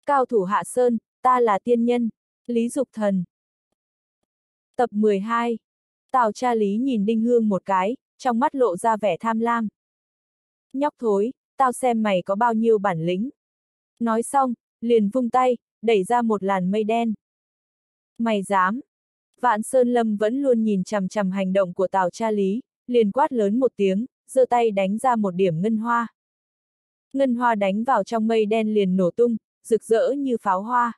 Cao thủ hạ sơn, ta là tiên nhân. Lý Dục Thần. Tập 12. Tào Cha Lý nhìn Đinh Hương một cái, trong mắt lộ ra vẻ tham lam. Nhóc thối, tao xem mày có bao nhiêu bản lĩnh. Nói xong, liền vung tay, đẩy ra một làn mây đen. Mày dám? Vạn Sơn Lâm vẫn luôn nhìn chằm chằm hành động của Tào Cha Lý, liền quát lớn một tiếng, giơ tay đánh ra một điểm ngân hoa. Ngân hoa đánh vào trong mây đen liền nổ tung, rực rỡ như pháo hoa.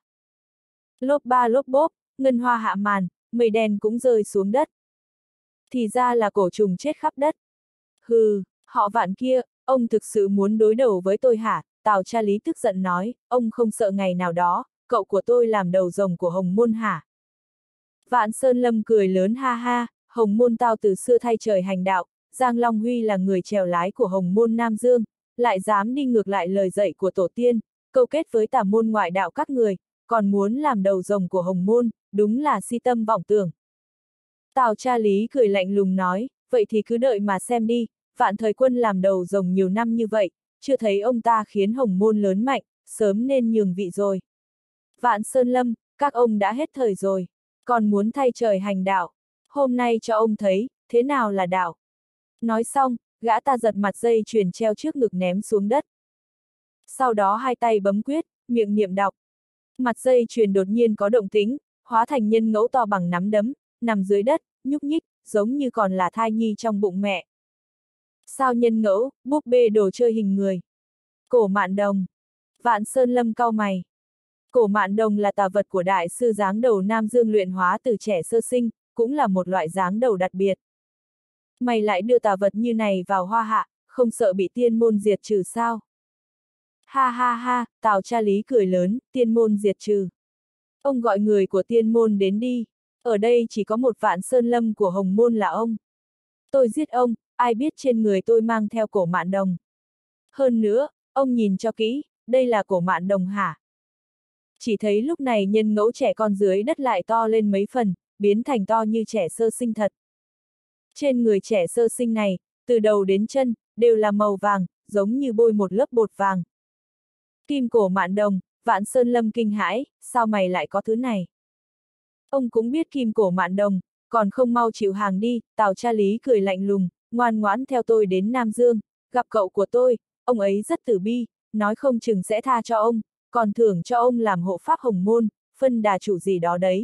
Lốp ba lốp bốp, ngân hoa hạ màn, mây đen cũng rơi xuống đất. Thì ra là cổ trùng chết khắp đất. Hừ, họ Vạn kia, ông thực sự muốn đối đầu với tôi hả? Tào Cha Lý tức giận nói, ông không sợ ngày nào đó, cậu của tôi làm đầu rồng của Hồng Môn hả? Vạn Sơn Lâm cười lớn ha ha, Hồng Môn tao từ xưa thay trời hành đạo, Giang Long Huy là người chèo lái của Hồng Môn Nam Dương, lại dám đi ngược lại lời dạy của tổ tiên, câu kết với tà môn ngoại đạo các người, còn muốn làm đầu rồng của Hồng Môn, đúng là si tâm vọng tưởng. Tào Cha Lý cười lạnh lùng nói, vậy thì cứ đợi mà xem đi, Vạn Thời Quân làm đầu rồng nhiều năm như vậy, chưa thấy ông ta khiến Hồng Môn lớn mạnh, sớm nên nhường vị rồi. Vạn Sơn Lâm, các ông đã hết thời rồi, còn muốn thay trời hành đạo, hôm nay cho ông thấy, thế nào là đạo. Nói xong, gã ta giật mặt dây chuyền treo trước ngực ném xuống đất. Sau đó hai tay bấm quyết, miệng niệm đọc. Mặt dây chuyền đột nhiên có động tĩnh, hóa thành nhân ngẫu to bằng nắm đấm, nằm dưới đất, nhúc nhích, giống như còn là thai nhi trong bụng mẹ. Sao nhân ngẫu, búp bê đồ chơi hình người. Cổ Mạn Đồng. Vạn Sơn Lâm cau mày. Cổ Mạn Đồng là tà vật của đại sư giáng đầu Nam Dương luyện hóa từ trẻ sơ sinh, cũng là một loại giáng đầu đặc biệt. Mày lại đưa tà vật như này vào Hoa Hạ, không sợ bị tiên môn diệt trừ sao? Ha ha ha, Tào Cha Lý cười lớn, tiên môn diệt trừ. Ông gọi người của tiên môn đến đi, ở đây chỉ có một Vạn Sơn Lâm của Hồng Môn là ông. Tôi giết ông, ai biết trên người tôi mang theo cổ Mạn Đồng. Hơn nữa, ông nhìn cho kỹ, đây là cổ Mạn Đồng hả? Chỉ thấy lúc này nhân ngẫu trẻ con dưới đất lại to lên mấy phần, biến thành to như trẻ sơ sinh thật. Trên người trẻ sơ sinh này, từ đầu đến chân, đều là màu vàng, giống như bôi một lớp bột vàng. Kim cổ Mạn Đồng, Vạn Sơn Lâm kinh hãi, sao mày lại có thứ này? Ông cũng biết kim cổ Mạn Đồng, còn không mau chịu hàng đi, Tào Cha Lý cười lạnh lùng, ngoan ngoãn theo tôi đến Nam Dương, gặp cậu của tôi, ông ấy rất từ bi, nói không chừng sẽ tha cho ông, còn thưởng cho ông làm hộ pháp Hồng Môn, phân đà chủ gì đó đấy.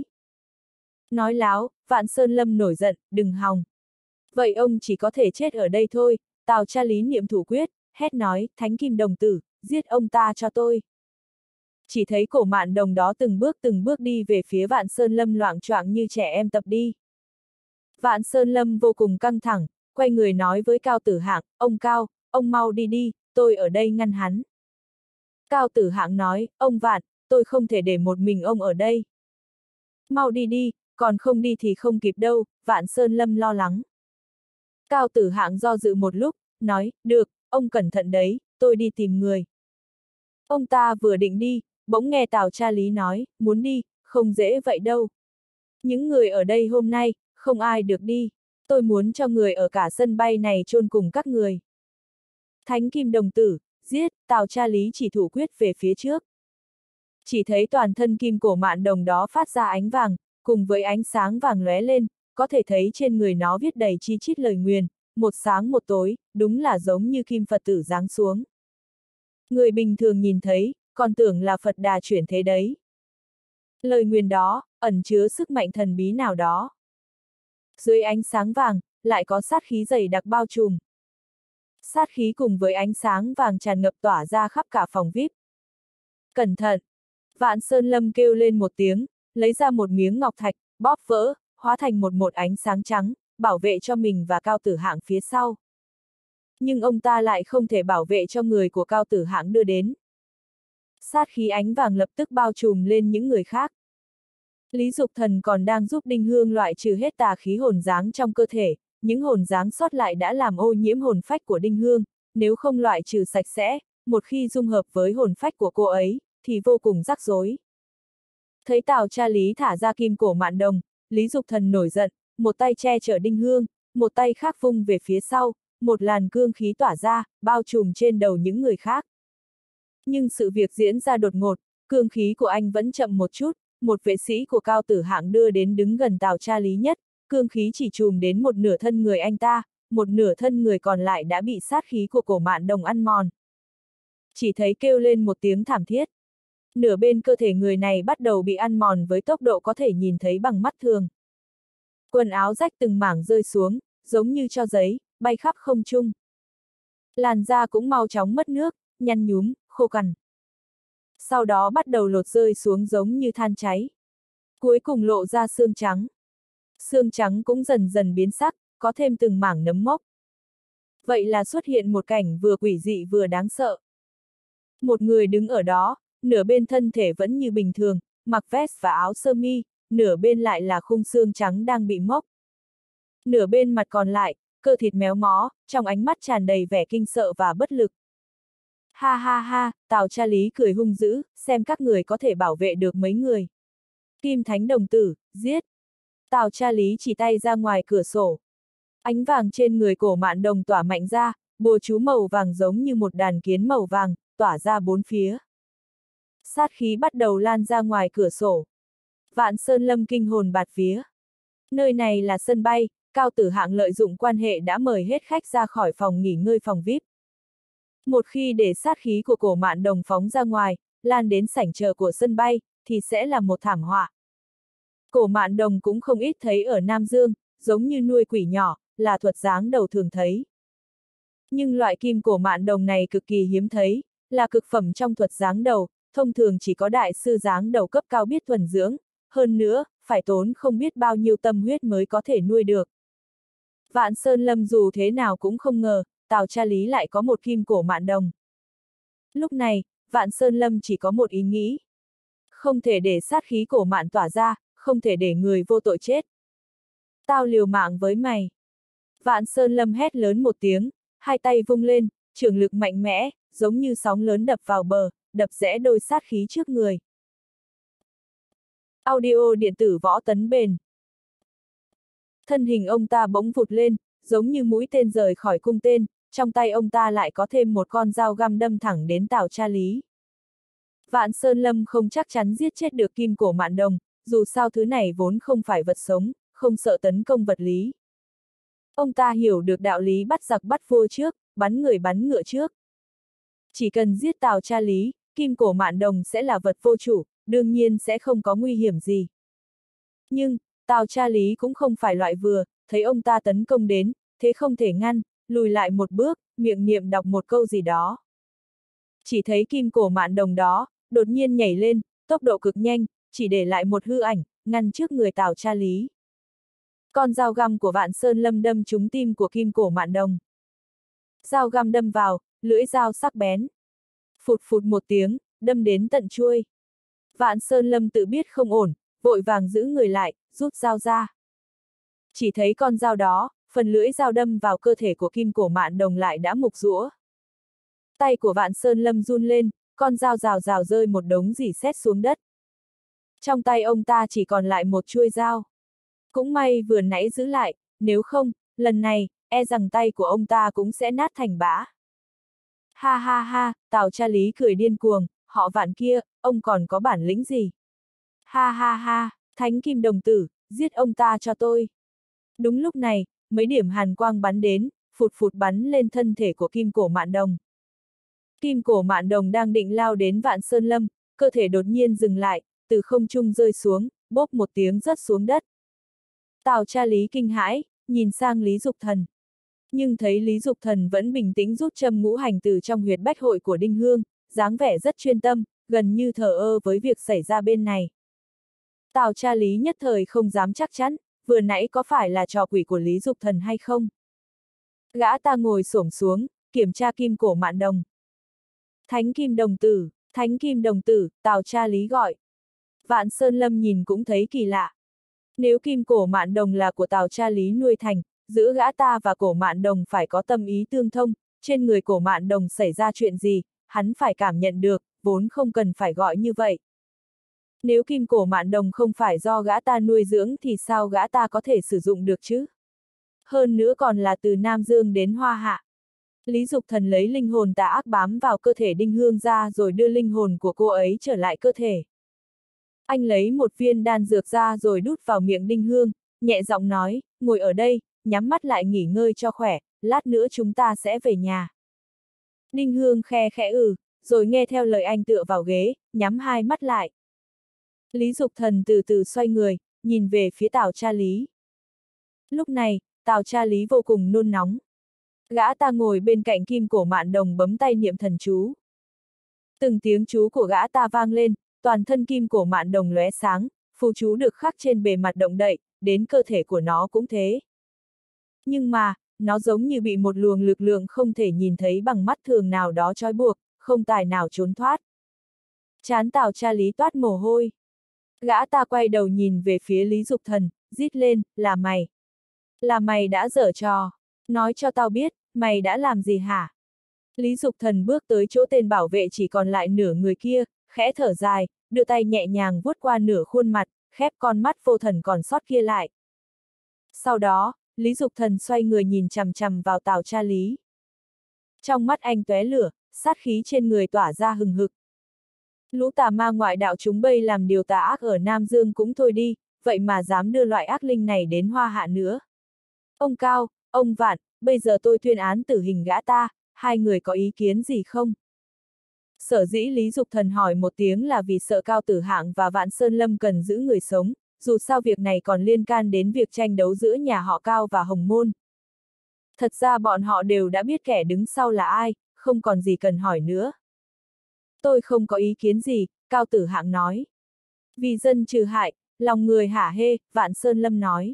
Nói láo, Vạn Sơn Lâm nổi giận, đừng hòng. Vậy ông chỉ có thể chết ở đây thôi, Tào Cha Lý niệm thủ quyết, hét nói, Thánh Kim Đồng Tử, giết ông ta cho tôi. Chỉ thấy cổ Mạn Đồng đó từng bước đi về phía Vạn Sơn Lâm loạng choạng như trẻ em tập đi. Vạn Sơn Lâm vô cùng căng thẳng, quay người nói với Cao Tử Hạng, ông Cao, ông mau đi đi, tôi ở đây ngăn hắn. Cao Tử Hạng nói, ông Vạn, tôi không thể để một mình ông ở đây. Mau đi đi, còn không đi thì không kịp đâu, Vạn Sơn Lâm lo lắng. Cao Tử Hạng do dự một lúc, nói, được, ông cẩn thận đấy, tôi đi tìm người. Ông ta vừa định đi, bỗng nghe Tào Cha Lý nói, muốn đi, không dễ vậy đâu. Những người ở đây hôm nay, không ai được đi, tôi muốn cho người ở cả sân bay này chôn cùng các người. Thánh Kim Đồng Tử, giết, Tào Cha Lý chỉ thủ quyết về phía trước. Chỉ thấy toàn thân kim cổ Mạn Đồng đó phát ra ánh vàng, cùng với ánh sáng vàng lóe lên, có thể thấy trên người nó viết đầy chi chít lời nguyền, một sáng một tối, đúng là giống như kim Phật tử giáng xuống. Người bình thường nhìn thấy, còn tưởng là Phật Đà chuyển thế đấy. Lời nguyền đó, ẩn chứa sức mạnh thần bí nào đó. Dưới ánh sáng vàng, lại có sát khí dày đặc bao trùm. Sát khí cùng với ánh sáng vàng tràn ngập tỏa ra khắp cả phòng VIP. Cẩn thận! Vạn Sơn Lâm kêu lên một tiếng, lấy ra một miếng ngọc thạch, bóp vỡ, hóa thành một ánh sáng trắng, bảo vệ cho mình và Cao Tử Hạng phía sau. Nhưng ông ta lại không thể bảo vệ cho người của Cao Tử Hạng đưa đến. Sát khí ánh vàng lập tức bao trùm lên những người khác. Lý Dục Thần còn đang giúp Đinh Hương loại trừ hết tà khí hồn dáng trong cơ thể, những hồn dáng sót lại đã làm ô nhiễm hồn phách của Đinh Hương, nếu không loại trừ sạch sẽ, một khi dung hợp với hồn phách của cô ấy, thì vô cùng rắc rối. Thấy Tào Cha Lý thả ra kim cổ Mạn Đồng, Lý Dục Thần nổi giận, một tay che chở Đinh Hương, một tay khác vung về phía sau, một làn cương khí tỏa ra, bao trùm trên đầu những người khác. Nhưng sự việc diễn ra đột ngột, cương khí của anh vẫn chậm một chút, một vệ sĩ của Cao Tử Hạng đưa đến đứng gần Tào Cha Lý nhất, cương khí chỉ trùm đến một nửa thân người anh ta, một nửa thân người còn lại đã bị sát khí của Cổ Mạn Đồng ăn mòn. Chỉ thấy kêu lên một tiếng thảm thiết. Nửa bên cơ thể người này bắt đầu bị ăn mòn với tốc độ có thể nhìn thấy bằng mắt thường. Quần áo rách từng mảng rơi xuống, giống như tro giấy, bay khắp không trung. Làn da cũng mau chóng mất nước, nhăn nhúm, khô cằn. Sau đó bắt đầu lột rơi xuống giống như than cháy. Cuối cùng lộ ra xương trắng. Xương trắng cũng dần dần biến sắc, có thêm từng mảng nấm mốc. Vậy là xuất hiện một cảnh vừa quỷ dị vừa đáng sợ. Một người đứng ở đó, nửa bên thân thể vẫn như bình thường, mặc vest và áo sơ mi, nửa bên lại là khung xương trắng đang bị mốc. Nửa bên mặt còn lại, cơ thịt méo mó, trong ánh mắt tràn đầy vẻ kinh sợ và bất lực. Ha ha ha, Tào Cha Lý cười hung dữ, xem các người có thể bảo vệ được mấy người. Kim Thánh đồng tử, giết. Tào Cha Lý chỉ tay ra ngoài cửa sổ. Ánh vàng trên người Cổ Mạn Đồng tỏa mạnh ra, bùa chú màu vàng giống như một đàn kiến màu vàng, tỏa ra bốn phía. Sát khí bắt đầu lan ra ngoài cửa sổ. Vạn Sơn Lâm kinh hồn bạt vía. Nơi này là sân bay, Cao Tử Hạng lợi dụng quan hệ đã mời hết khách ra khỏi phòng nghỉ ngơi phòng VIP. Một khi để sát khí của Cổ Mạn Đồng phóng ra ngoài, lan đến sảnh chờ của sân bay, thì sẽ là một thảm họa. Cổ Mạn Đồng cũng không ít thấy ở Nam Dương, giống như nuôi quỷ nhỏ, là thuật giáng đầu thường thấy. Nhưng loại kim Cổ Mạn Đồng này cực kỳ hiếm thấy, là cực phẩm trong thuật giáng đầu, thông thường chỉ có đại sư giáng đầu cấp cao biết thuần dưỡng, hơn nữa, phải tốn không biết bao nhiêu tâm huyết mới có thể nuôi được. Vạn Sơn Lâm dù thế nào cũng không ngờ, Tào Cha Lý lại có một kim Cổ Mạn Đồng. Lúc này, Vạn Sơn Lâm chỉ có một ý nghĩ. Không thể để sát khí Cổ Mạn tỏa ra, không thể để người vô tội chết. Tao liều mạng với mày. Vạn Sơn Lâm hét lớn một tiếng, hai tay vung lên, trường lực mạnh mẽ, giống như sóng lớn đập vào bờ, đập rẽ đôi sát khí trước người. Audio điện tử Võ Tấn Bền. Thân hình ông ta bỗng vụt lên, giống như mũi tên rời khỏi cung tên, trong tay ông ta lại có thêm một con dao găm đâm thẳng đến Tào Cha Lý. Vạn Sơn Lâm không chắc chắn giết chết được kim Cổ Mạn Đồng, dù sao thứ này vốn không phải vật sống, không sợ tấn công vật lý. Ông ta hiểu được đạo lý bắt giặc bắt vua trước, bắn người bắn ngựa trước. Chỉ cần giết Tào Cha Lý, kim Cổ Mạn Đồng sẽ là vật vô chủ, đương nhiên sẽ không có nguy hiểm gì. Nhưng, Tào Cha Lý cũng không phải loại vừa, thấy ông ta tấn công đến, thế không thể ngăn, lùi lại một bước, miệng niệm đọc một câu gì đó. Chỉ thấy kim Cổ Mạn Đồng đó, đột nhiên nhảy lên, tốc độ cực nhanh, chỉ để lại một hư ảnh, ngăn trước người Tào Cha Lý. Con dao găm của Vạn Sơn Lâm đâm trúng tim của kim Cổ Mạn Đồng. Dao găm đâm vào, lưỡi dao sắc bén. Phụt phụt một tiếng, đâm đến tận chuôi. Vạn Sơn Lâm tự biết không ổn, vội vàng giữ người lại, rút dao ra. Chỉ thấy con dao đó, phần lưỡi dao đâm vào cơ thể của kim Cổ Mạn Đồng lại đã mục rũa. Tay của Vạn Sơn Lâm run lên, con dao rào rào rơi một đống rỉ sét xuống đất. Trong tay ông ta chỉ còn lại một chuôi dao. Cũng may vừa nãy giữ lại, nếu không, lần này, e rằng tay của ông ta cũng sẽ nát thành bã. Ha ha ha, Tào Cha Lý cười điên cuồng, họ Vạn kia, ông còn có bản lĩnh gì? Ha ha ha, Thánh Kim Đồng tử, giết ông ta cho tôi. Đúng lúc này, mấy điểm hàn quang bắn đến, phụt phụt bắn lên thân thể của kim Cổ Mạn Đồng. Kim Cổ Mạn Đồng đang định lao đến Vạn Sơn Lâm, cơ thể đột nhiên dừng lại, từ không trung rơi xuống, bốp một tiếng rớt xuống đất. Tào Cha Lý kinh hãi, nhìn sang Lý Dục Thần. Nhưng thấy Lý Dục Thần vẫn bình tĩnh rút châm ngũ hành từ trong huyệt bách hội của Đinh Hương, dáng vẻ rất chuyên tâm, gần như thờ ơ với việc xảy ra bên này. Tào Cha Lý nhất thời không dám chắc chắn, vừa nãy có phải là trò quỷ của Lý Dục Thần hay không? Gã ta ngồi xổm xuống, kiểm tra kim Cổ Mạn Đồng. Thánh Kim Đồng tử, Thánh Kim Đồng tử, Tào Cha Lý gọi. Vạn Sơn Lâm nhìn cũng thấy kỳ lạ. Nếu kim Cổ Mạn Đồng là của Tào Cha Lý nuôi thành, giữa gã ta và Cổ Mạn Đồng phải có tâm ý tương thông, trên người Cổ Mạn Đồng xảy ra chuyện gì, hắn phải cảm nhận được, vốn không cần phải gọi như vậy. Nếu kim Cổ Mạn Đồng không phải do gã ta nuôi dưỡng thì sao gã ta có thể sử dụng được chứ? Hơn nữa còn là từ Nam Dương đến Hoa Hạ. Lý Dục Thần lấy linh hồn tà ác bám vào cơ thể Đinh Hương ra rồi đưa linh hồn của cô ấy trở lại cơ thể. Anh lấy một viên đan dược ra rồi đút vào miệng Đinh Hương, nhẹ giọng nói, ngồi ở đây, nhắm mắt lại nghỉ ngơi cho khỏe, lát nữa chúng ta sẽ về nhà. Đinh Hương khe khẽ rồi nghe theo lời anh tựa vào ghế, nhắm hai mắt lại. Lý Dục Thần từ từ xoay người, nhìn về phía Tào Cha Lý. Lúc này, Tào Cha Lý vô cùng nôn nóng. Gã ta ngồi bên cạnh Kim Cổ Mạn Đồng bấm tay niệm thần chú. Từng tiếng chú của gã ta vang lên, toàn thân Kim Cổ Mạn Đồng lóe sáng, phù chú được khắc trên bề mặt động đậy, đến cơ thể của nó cũng thế. Nhưng mà, nó giống như bị một luồng lực lượng không thể nhìn thấy bằng mắt thường nào đó trói buộc, không tài nào trốn thoát. Trán Tào Cha Lý toát mồ hôi. Gã ta quay đầu nhìn về phía Lý Dục Thần, rít lên, là mày. Là mày đã giở trò. Nói cho tao biết, mày đã làm gì hả? Lý Dục Thần bước tới chỗ tên bảo vệ chỉ còn lại nửa người kia, khẽ thở dài, đưa tay nhẹ nhàng vuốt qua nửa khuôn mặt, khép con mắt vô thần còn sót kia lại. Sau đó, Lý Dục Thần xoay người nhìn chằm chằm vào Tào Cha Lý. Trong mắt anh tóe lửa, sát khí trên người tỏa ra hừng hực. Lũ tà ma ngoại đạo chúng bây làm điều tà ác ở Nam Dương cũng thôi đi, vậy mà dám đưa loại ác linh này đến Hoa Hạ nữa. Ông Cao, ông Vạn, bây giờ tôi tuyên án tử hình gã ta, hai người có ý kiến gì không? Sở dĩ Lý Dục Thần hỏi một tiếng là vì sợ Cao Tử Hạng và Vạn Sơn Lâm cần giữ người sống, dù sao việc này còn liên can đến việc tranh đấu giữa nhà họ Cao và Hồng Môn. Thật ra bọn họ đều đã biết kẻ đứng sau là ai, không còn gì cần hỏi nữa. Tôi không có ý kiến gì, Cao Tử Hạng nói. Vì dân trừ hại, lòng người hả hê, Vạn Sơn Lâm nói.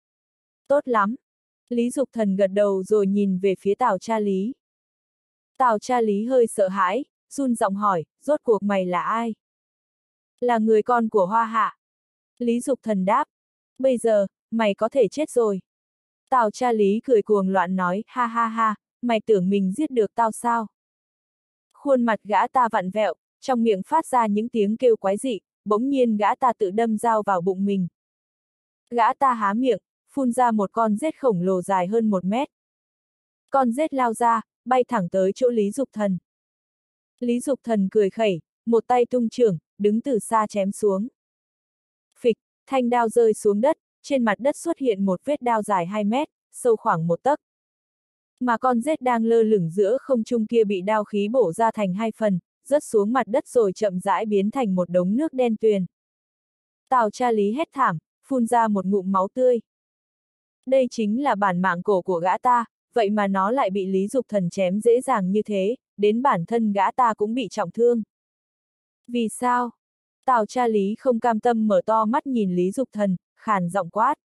Tốt lắm. Lý Dục Thần gật đầu rồi nhìn về phía Tào Cha Lý. Tào Cha Lý hơi sợ hãi, run giọng hỏi, rốt cuộc mày là ai? Là người con của Hoa Hạ. Lý Dục Thần đáp. Bây giờ, mày có thể chết rồi. Tào Cha Lý cười cuồng loạn nói, ha ha ha, mày tưởng mình giết được tao sao? Khuôn mặt gã ta vặn vẹo, trong miệng phát ra những tiếng kêu quái dị, bỗng nhiên gã ta tự đâm dao vào bụng mình. Gã ta há miệng, phun ra một con rết khổng lồ dài hơn 1 mét. Con rết lao ra, bay thẳng tới chỗ Lý Dục Thần. Lý Dục Thần cười khẩy, một tay tung chưởng, đứng từ xa chém xuống. Phịch, thanh đao rơi xuống đất, trên mặt đất xuất hiện một vết đao dài 2 mét, sâu khoảng 1 tấc. Mà con rết đang lơ lửng giữa không trung kia bị đao khí bổ ra thành 2 phần, rớt xuống mặt đất rồi chậm rãi biến thành một đống nước đen tuyền. Tào Cha Lý hét thảm, phun ra một ngụm máu tươi. Đây chính là bản mạng cổ của gã ta, vậy mà nó lại bị Lý Dục Thần chém dễ dàng như thế, đến bản thân gã ta cũng bị trọng thương. Vì sao? Tào Cha Lý không cam tâm mở to mắt nhìn Lý Dục Thần, khàn giọng quát.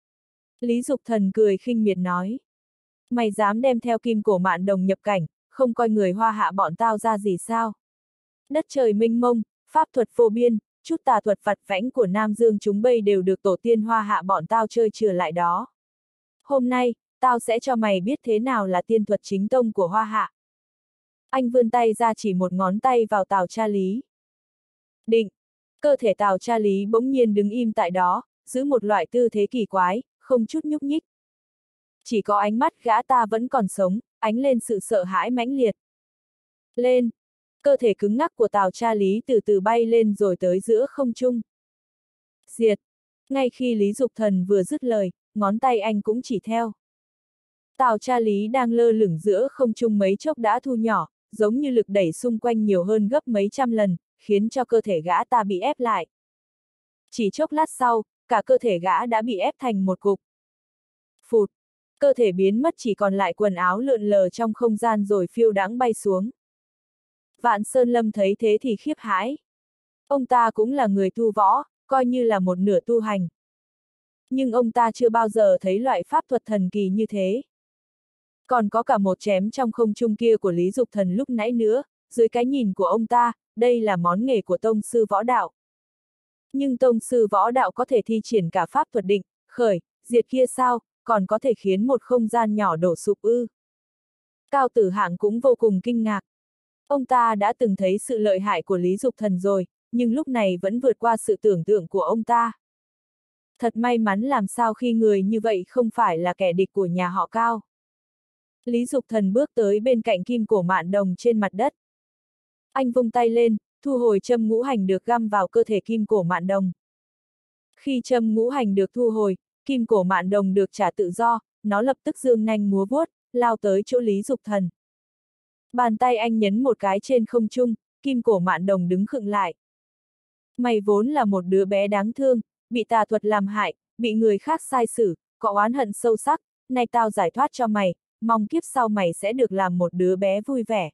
Lý Dục Thần cười khinh miệt nói. Mày dám đem theo Kim Cổ Mạn Đồng nhập cảnh, không coi người Hoa Hạ bọn tao ra gì sao? Đất trời mênh mông, pháp thuật vô biên, chút tà thuật vặt vãnh của Nam Dương chúng bây đều được tổ tiên Hoa Hạ bọn tao chơi chừa lại đó. Hôm nay, tao sẽ cho mày biết thế nào là tiên thuật chính tông của Hoa Hạ. Anh vươn tay ra chỉ một ngón tay vào Tào Cha Lý. Định! Cơ thể Tào Cha Lý bỗng nhiên đứng im tại đó, giữ một loại tư thế kỳ quái, không chút nhúc nhích. Chỉ có ánh mắt gã ta vẫn còn sống, ánh lên sự sợ hãi mãnh liệt. Lên! Cơ thể cứng ngắc của Tào Cha Lý từ từ bay lên rồi tới giữa không trung. Diệt! Ngay khi Lý Dục Thần vừa dứt lời, ngón tay anh cũng chỉ theo. Tào Cha Lý đang lơ lửng giữa không trung mấy chốc đã thu nhỏ, giống như lực đẩy xung quanh nhiều hơn gấp mấy trăm lần, khiến cho cơ thể gã ta bị ép lại. Chỉ chốc lát sau, cả cơ thể gã đã bị ép thành một cục. Phụt! Cơ thể biến mất chỉ còn lại quần áo lượn lờ trong không gian rồi phiêu đãng bay xuống. Vạn Sơn Lâm thấy thế thì khiếp hãi. Ông ta cũng là người tu võ, coi như là một nửa tu hành. Nhưng ông ta chưa bao giờ thấy loại pháp thuật thần kỳ như thế. Còn có cả một chém trong không trung kia của Lý Dục Thần lúc nãy nữa, dưới cái nhìn của ông ta, đây là món nghề của tông sư võ đạo. Nhưng tông sư võ đạo có thể thi triển cả pháp thuật định, khởi, diệt kia sao, còn có thể khiến một không gian nhỏ đổ sụp ư. Cao Tử Hạng cũng vô cùng kinh ngạc. Ông ta đã từng thấy sự lợi hại của Lý Dục Thần rồi, nhưng lúc này vẫn vượt qua sự tưởng tượng của ông ta. Thật may mắn làm sao khi người như vậy không phải là kẻ địch của nhà họ Cao. Lý Dục Thần bước tới bên cạnh kim cổ mạn đồng trên mặt đất. Anh vung tay lên, thu hồi châm ngũ hành được găm vào cơ thể kim cổ mạn đồng. Khi châm ngũ hành được thu hồi, kim cổ mạn đồng được trả tự do, nó lập tức giương nanh múa vuốt, lao tới chỗ Lý Dục Thần. Bàn tay anh nhấn một cái trên không trung, kim cổ mạn đồng đứng khựng lại. Mày vốn là một đứa bé đáng thương, bị tà thuật làm hại, bị người khác sai xử, có oán hận sâu sắc, nay tao giải thoát cho mày, mong kiếp sau mày sẽ được làm một đứa bé vui vẻ.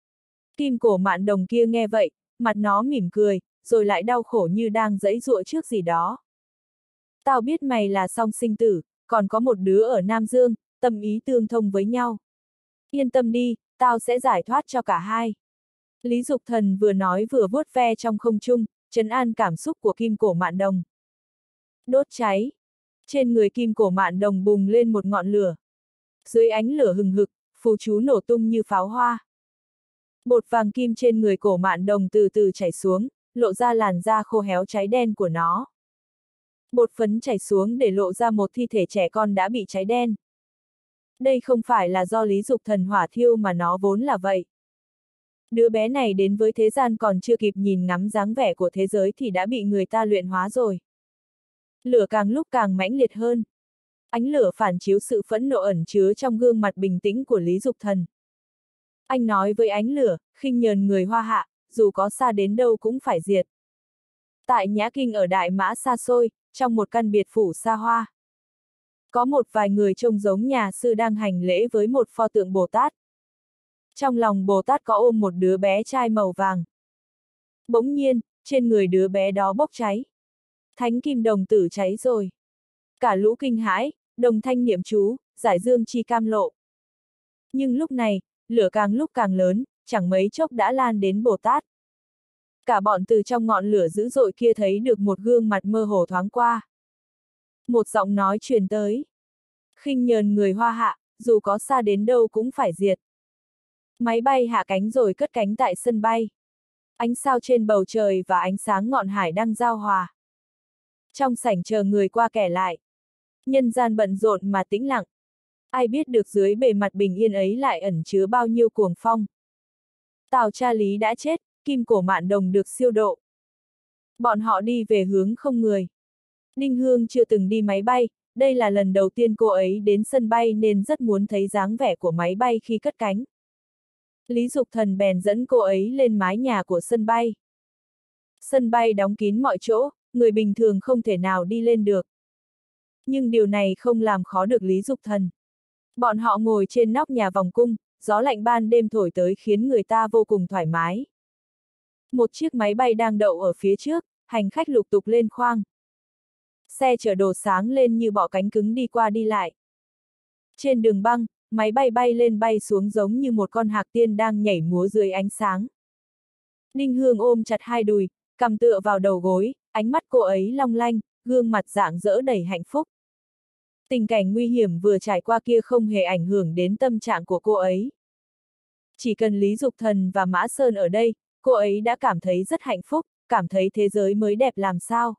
Kim cổ mạn đồng kia nghe vậy, mặt nó mỉm cười, rồi lại đau khổ như đang giãy giụa trước gì đó. Tao biết mày là song sinh tử, còn có một đứa ở Nam Dương, tâm ý tương thông với nhau. Yên tâm đi, tao sẽ giải thoát cho cả hai. Lý Dục Thần vừa nói vừa vuốt ve trong không trung, trấn an cảm xúc của kim cổ mạn đồng. Đốt cháy. Trên người kim cổ mạn đồng bùng lên một ngọn lửa. Dưới ánh lửa hừng hực, phù chú nổ tung như pháo hoa. Bột vàng kim trên người cổ mạn đồng từ từ chảy xuống, lộ ra làn da khô héo cháy đen của nó. Bột phấn chảy xuống để lộ ra một thi thể trẻ con đã bị cháy đen. Đây không phải là do Lý Dục Thần hỏa thiêu mà nó vốn là vậy. Đứa bé này đến với thế gian còn chưa kịp nhìn ngắm dáng vẻ của thế giới thì đã bị người ta luyện hóa rồi. Lửa càng lúc càng mãnh liệt hơn. Ánh lửa phản chiếu sự phẫn nộ ẩn chứa trong gương mặt bình tĩnh của Lý Dục Thần. Anh nói với ánh lửa, khinh nhờn người Hoa Hạ, dù có xa đến đâu cũng phải diệt. Tại Nhã Kinh ở Đại Mã xa xôi, trong một căn biệt phủ xa hoa. Có một vài người trông giống nhà sư đang hành lễ với một pho tượng Bồ Tát. Trong lòng Bồ Tát có ôm một đứa bé trai màu vàng. Bỗng nhiên, trên người đứa bé đó bốc cháy. Thánh kim đồng tử cháy rồi. Cả lũ kinh hãi, đồng thanh niệm chú, giải dương chi cam lộ. Nhưng lúc này, lửa càng lúc càng lớn, chẳng mấy chốc đã lan đến Bồ Tát. Cả bọn từ trong ngọn lửa dữ dội kia thấy được một gương mặt mơ hồ thoáng qua. Một giọng nói truyền tới. Khinh nhờn người Hoa Hạ, dù có xa đến đâu cũng phải diệt. Máy bay hạ cánh rồi cất cánh tại sân bay. Ánh sao trên bầu trời và ánh sáng ngọn hải đăng giao hòa. Trong sảnh chờ người qua kẻ lại. Nhân gian bận rộn mà tĩnh lặng. Ai biết được dưới bề mặt bình yên ấy lại ẩn chứa bao nhiêu cuồng phong. Tào Cha Lý đã chết, kim cổ mạn đồng được siêu độ. Bọn họ đi về hướng không người. Đinh Hương chưa từng đi máy bay, đây là lần đầu tiên cô ấy đến sân bay nên rất muốn thấy dáng vẻ của máy bay khi cất cánh. Lý Dục Thần bèn dẫn cô ấy lên mái nhà của sân bay. Sân bay đóng kín mọi chỗ, người bình thường không thể nào đi lên được. Nhưng điều này không làm khó được Lý Dục Thần. Bọn họ ngồi trên nóc nhà vòng cung, gió lạnh ban đêm thổi tới khiến người ta vô cùng thoải mái. Một chiếc máy bay đang đậu ở phía trước, hành khách lục tục lên khoang. Xe chở đồ sáng lên như bọ cánh cứng đi qua đi lại. Trên đường băng, máy bay bay lên bay xuống giống như một con hạc tiên đang nhảy múa dưới ánh sáng. Đinh Hương ôm chặt hai đùi, cằm tựa vào đầu gối, ánh mắt cô ấy long lanh, gương mặt rạng rỡ đầy hạnh phúc. Tình cảnh nguy hiểm vừa trải qua kia không hề ảnh hưởng đến tâm trạng của cô ấy. Chỉ cần Lý Dục Thần và Mã Sơn ở đây, cô ấy đã cảm thấy rất hạnh phúc, cảm thấy thế giới mới đẹp làm sao.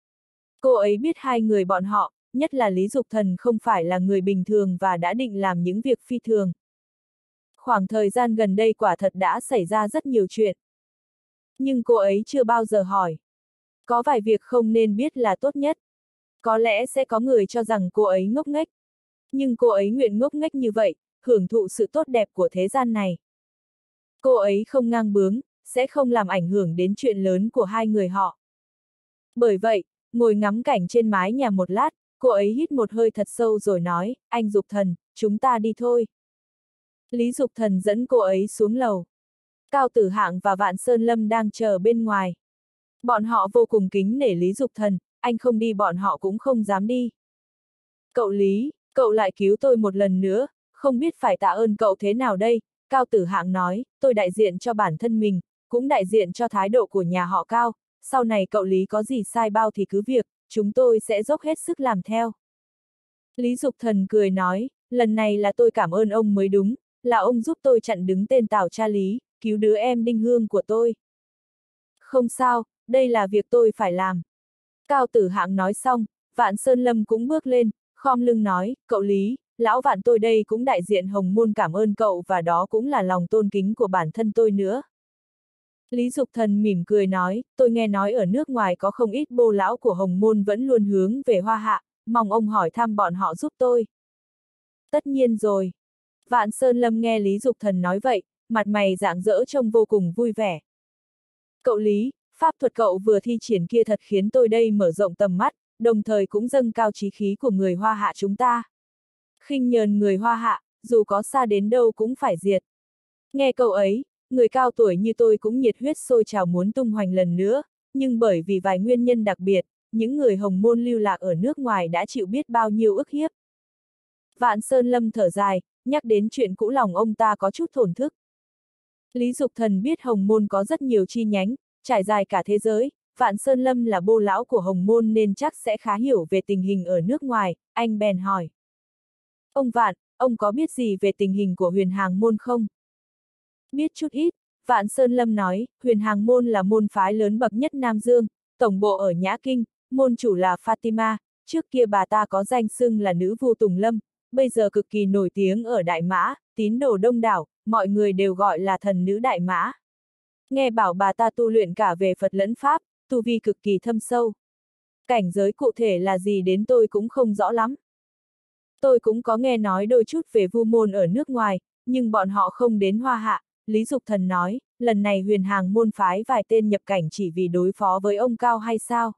Cô ấy biết hai người bọn họ, nhất là Lý Dục Thần không phải là người bình thường và đã định làm những việc phi thường. Khoảng thời gian gần đây quả thật đã xảy ra rất nhiều chuyện. Nhưng cô ấy chưa bao giờ hỏi. Có vài việc không nên biết là tốt nhất. Có lẽ sẽ có người cho rằng cô ấy ngốc nghếch. Nhưng cô ấy nguyện ngốc nghếch như vậy, hưởng thụ sự tốt đẹp của thế gian này. Cô ấy không ngang bướng, sẽ không làm ảnh hưởng đến chuyện lớn của hai người họ. Bởi vậy, ngồi ngắm cảnh trên mái nhà một lát, cô ấy hít một hơi thật sâu rồi nói, anh Dục Thần, chúng ta đi thôi. Lý Dục Thần dẫn cô ấy xuống lầu. Cao Tử Hạng và Vạn Sơn Lâm đang chờ bên ngoài. Bọn họ vô cùng kính nể Lý Dục Thần, anh không đi bọn họ cũng không dám đi. Cậu Lý, cậu lại cứu tôi một lần nữa, không biết phải tạ ơn cậu thế nào đây, Cao Tử Hạng nói, tôi đại diện cho bản thân mình, cũng đại diện cho thái độ của nhà họ Cao, sau này cậu Lý có gì sai bao thì cứ việc, chúng tôi sẽ dốc hết sức làm theo. Lý Dục Thần cười nói, lần này là tôi cảm ơn ông mới đúng, là ông giúp tôi chặn đứng tên Tào Cha Lý, cứu đứa em Đinh Hương của tôi. Không sao, đây là việc tôi phải làm. Cao Tử Hạng nói xong, Vạn Sơn Lâm cũng bước lên, khom lưng nói, cậu Lý, lão Vạn tôi đây cũng đại diện Hồng Môn cảm ơn cậu và đó cũng là lòng tôn kính của bản thân tôi nữa. Lý Dục Thần mỉm cười nói, tôi nghe nói ở nước ngoài có không ít bô lão của Hồng Môn vẫn luôn hướng về Hoa Hạ, mong ông hỏi thăm bọn họ giúp tôi. Tất nhiên rồi. Vạn Sơn Lâm nghe Lý Dục Thần nói vậy, mặt mày rạng rỡ trông vô cùng vui vẻ. Cậu Lý, pháp thuật cậu vừa thi triển kia thật khiến tôi đây mở rộng tầm mắt, đồng thời cũng dâng cao chí khí của người Hoa Hạ chúng ta. Khinh nhờn người Hoa Hạ, dù có xa đến đâu cũng phải diệt. Nghe câu ấy, người cao tuổi như tôi cũng nhiệt huyết sôi trào muốn tung hoành lần nữa, nhưng bởi vì vài nguyên nhân đặc biệt, những người Hồng Môn lưu lạc ở nước ngoài đã chịu biết bao nhiêu ức hiếp. Vạn Sơn Lâm thở dài, nhắc đến chuyện cũ lòng ông ta có chút thổn thức. Lý Dục Thần biết Hồng Môn có rất nhiều chi nhánh, trải dài cả thế giới, Vạn Sơn Lâm là bô lão của Hồng Môn nên chắc sẽ khá hiểu về tình hình ở nước ngoài, anh bèn hỏi. Ông Vạn, ông có biết gì về tình hình của Huyền Hàng Môn không? Biết chút ít, Vạn Sơn Lâm nói, Huyền Hàng Môn là môn phái lớn bậc nhất Nam Dương, tổng bộ ở Nhã Kinh, môn chủ là Fatima, trước kia bà ta có danh xưng là nữ vu Tùng Lâm, bây giờ cực kỳ nổi tiếng ở Đại Mã, tín đồ đông đảo, mọi người đều gọi là thần nữ Đại Mã. Nghe bảo bà ta tu luyện cả về Phật lẫn Pháp, tu vi cực kỳ thâm sâu. Cảnh giới cụ thể là gì đến tôi cũng không rõ lắm. Tôi cũng có nghe nói đôi chút về vu môn ở nước ngoài, nhưng bọn họ không đến Hoa Hạ. Lý Dục Thần nói, lần này Huyền Hàng môn phái vài tên nhập cảnh chỉ vì đối phó với ông Cao hay sao?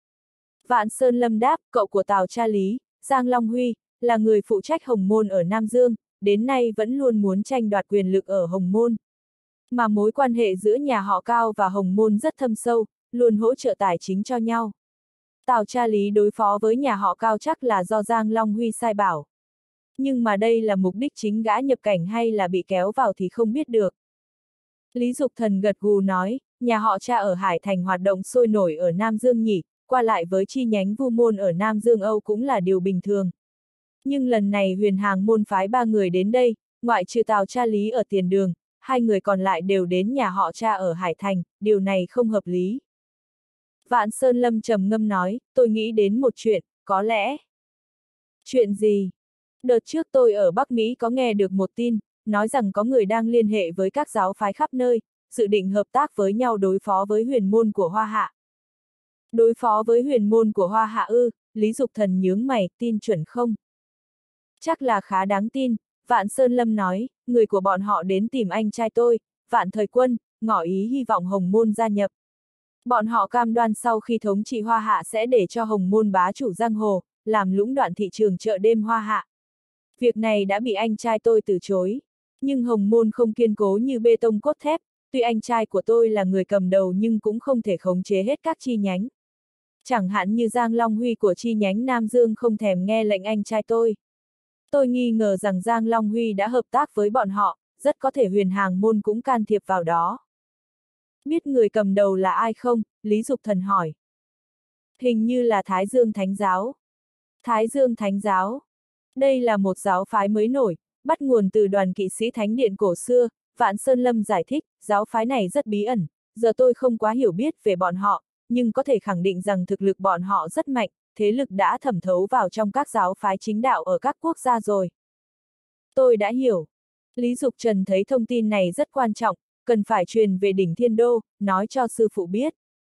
Vạn Sơn Lâm đáp, cậu của Tào cha Lý, Giang Long Huy, là người phụ trách Hồng Môn ở Nam Dương, đến nay vẫn luôn muốn tranh đoạt quyền lực ở Hồng Môn. Mà mối quan hệ giữa nhà họ Cao và Hồng Môn rất thâm sâu, luôn hỗ trợ tài chính cho nhau. Tào cha Lý đối phó với nhà họ Cao chắc là do Giang Long Huy sai bảo. Nhưng mà đây là mục đích chính gã nhập cảnh hay là bị kéo vào thì không biết được. Lý Dục Thần gật gù nói, nhà họ Cha ở Hải Thành hoạt động sôi nổi ở Nam Dương nhỉ, qua lại với chi nhánh vu môn ở Nam Dương Âu cũng là điều bình thường. Nhưng lần này Huyền Hàng môn phái 3 người đến đây, ngoại trừ Tào cha Lý ở tiền đường, 2 người còn lại đều đến nhà họ Cha ở Hải Thành, điều này không hợp lý. Vạn Sơn Lâm trầm ngâm nói, tôi nghĩ đến một chuyện, có lẽ. Chuyện gì? Đợt trước tôi ở Bắc Mỹ có nghe được một tin, nói rằng có người đang liên hệ với các giáo phái khắp nơi, dự định hợp tác với nhau đối phó với huyền môn của Hoa Hạ. Đối phó với huyền môn của Hoa Hạ ư? Lý Dục Thần nhướng mày, tin chuẩn không? Chắc là khá đáng tin, Vạn Sơn Lâm nói, người của bọn họ đến tìm anh trai tôi, Vạn Thời Quân, ngỏ ý hy vọng Hồng Môn gia nhập. Bọn họ cam đoan sau khi thống trị Hoa Hạ sẽ để cho Hồng Môn bá chủ giang hồ, làm lũng đoạn thị trường chợ đêm Hoa Hạ. Việc này đã bị anh trai tôi từ chối. Nhưng Hồng Môn không kiên cố như bê tông cốt thép, tuy anh trai của tôi là người cầm đầu nhưng cũng không thể khống chế hết các chi nhánh. Chẳng hạn như Giang Long Huy của chi nhánh Nam Dương không thèm nghe lệnh anh trai tôi. Tôi nghi ngờ rằng Giang Long Huy đã hợp tác với bọn họ, rất có thể Huyền Hàng Môn cũng can thiệp vào đó. Biết người cầm đầu là ai không? Lý Dục Thần hỏi. Hình như là Thái Dương Thánh Giáo. Thái Dương Thánh Giáo. Đây là một giáo phái mới nổi, bắt nguồn từ đoàn kỵ sĩ Thánh Điện cổ xưa, Vạn Sơn Lâm giải thích, giáo phái này rất bí ẩn, giờ tôi không quá hiểu biết về bọn họ, nhưng có thể khẳng định rằng thực lực bọn họ rất mạnh, thế lực đã thẩm thấu vào trong các giáo phái chính đạo ở các quốc gia rồi. Tôi đã hiểu. Lý Dục Trần thấy thông tin này rất quan trọng, cần phải truyền về đỉnh Thiên Đô, nói cho sư phụ biết.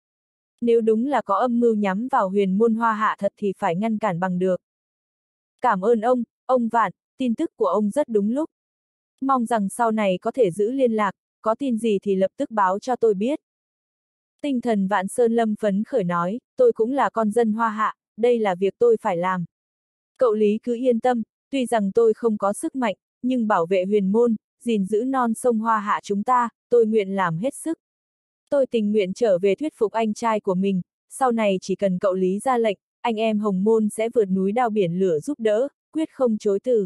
Nếu đúng là có âm mưu nhắm vào huyền môn Hoa Hạ thật thì phải ngăn cản bằng được. Cảm ơn ông Vạn, tin tức của ông rất đúng lúc. Mong rằng sau này có thể giữ liên lạc, có tin gì thì lập tức báo cho tôi biết. Tinh thần Vạn Sơn Lâm phấn khởi nói, tôi cũng là con dân Hoa Hạ, đây là việc tôi phải làm. Cậu Lý cứ yên tâm, tuy rằng tôi không có sức mạnh, nhưng bảo vệ huyền môn, gìn giữ non sông Hoa Hạ chúng ta, tôi nguyện làm hết sức. Tôi tình nguyện trở về thuyết phục anh trai của mình, sau này chỉ cần cậu Lý ra lệnh, anh em Hồng Môn sẽ vượt núi đao biển lửa giúp đỡ, quyết không chối từ.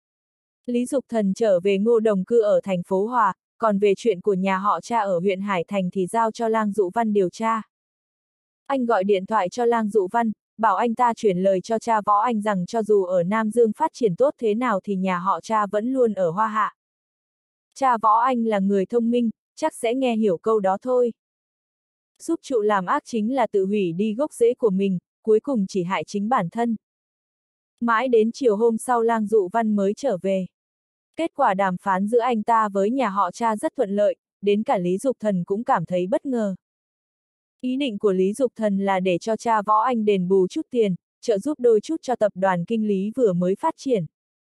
Lý Dục Thần trở về Ngô Đồng cư ở thành phố Hòa, còn về chuyện của nhà họ Cha ở huyện Hải Thành thì giao cho Lang Dụ Văn điều tra. Anh gọi điện thoại cho Lang Dụ Văn, bảo anh ta chuyển lời cho cha Võ Anh rằng cho dù ở Nam Dương phát triển tốt thế nào thì nhà họ Cha vẫn luôn ở Hoa Hạ. Cha Võ Anh là người thông minh, chắc sẽ nghe hiểu câu đó thôi. Giúp trụ làm ác chính là tự hủy đi gốc rễ của mình, cuối cùng chỉ hại chính bản thân. Mãi đến chiều hôm sau Lang Dụ Văn mới trở về. Kết quả đàm phán giữa anh ta với nhà họ Cha rất thuận lợi, đến cả Lý Dục Thần cũng cảm thấy bất ngờ. Ý định của Lý Dục Thần là để cho cha Võ Anh đền bù chút tiền, trợ giúp đôi chút cho tập đoàn kinh lý vừa mới phát triển.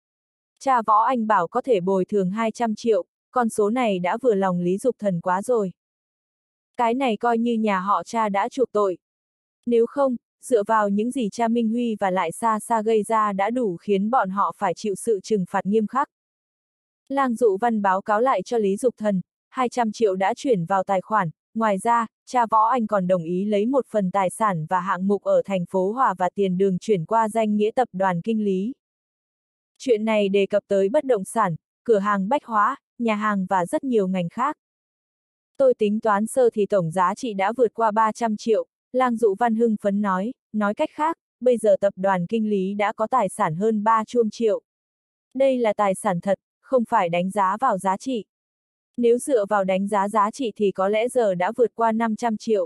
Cha Võ Anh bảo có thể bồi thường 200 triệu, con số này đã vừa lòng Lý Dục Thần quá rồi. Cái này coi như nhà họ Cha đã chuộc tội. Nếu không, dựa vào những gì cha Minh Huy và lại Sa Sa gây ra đã đủ khiến bọn họ phải chịu sự trừng phạt nghiêm khắc. Lang Dụ Văn báo cáo lại cho Lý Dục Thần, 200 triệu đã chuyển vào tài khoản, ngoài ra, cha Võ Anh còn đồng ý lấy một phần tài sản và hạng mục ở thành phố Hòa và tiền đường chuyển qua danh nghĩa tập đoàn kinh lý. Chuyện này đề cập tới bất động sản, cửa hàng bách hóa, nhà hàng và rất nhiều ngành khác. Tôi tính toán sơ thì tổng giá trị đã vượt qua 300 triệu, Lang Dụ Văn hưng phấn nói cách khác, bây giờ tập đoàn kinh lý đã có tài sản hơn 300 triệu. Đây là tài sản thật, không phải đánh giá vào giá trị. Nếu dựa vào đánh giá giá trị thì có lẽ giờ đã vượt qua 500 triệu.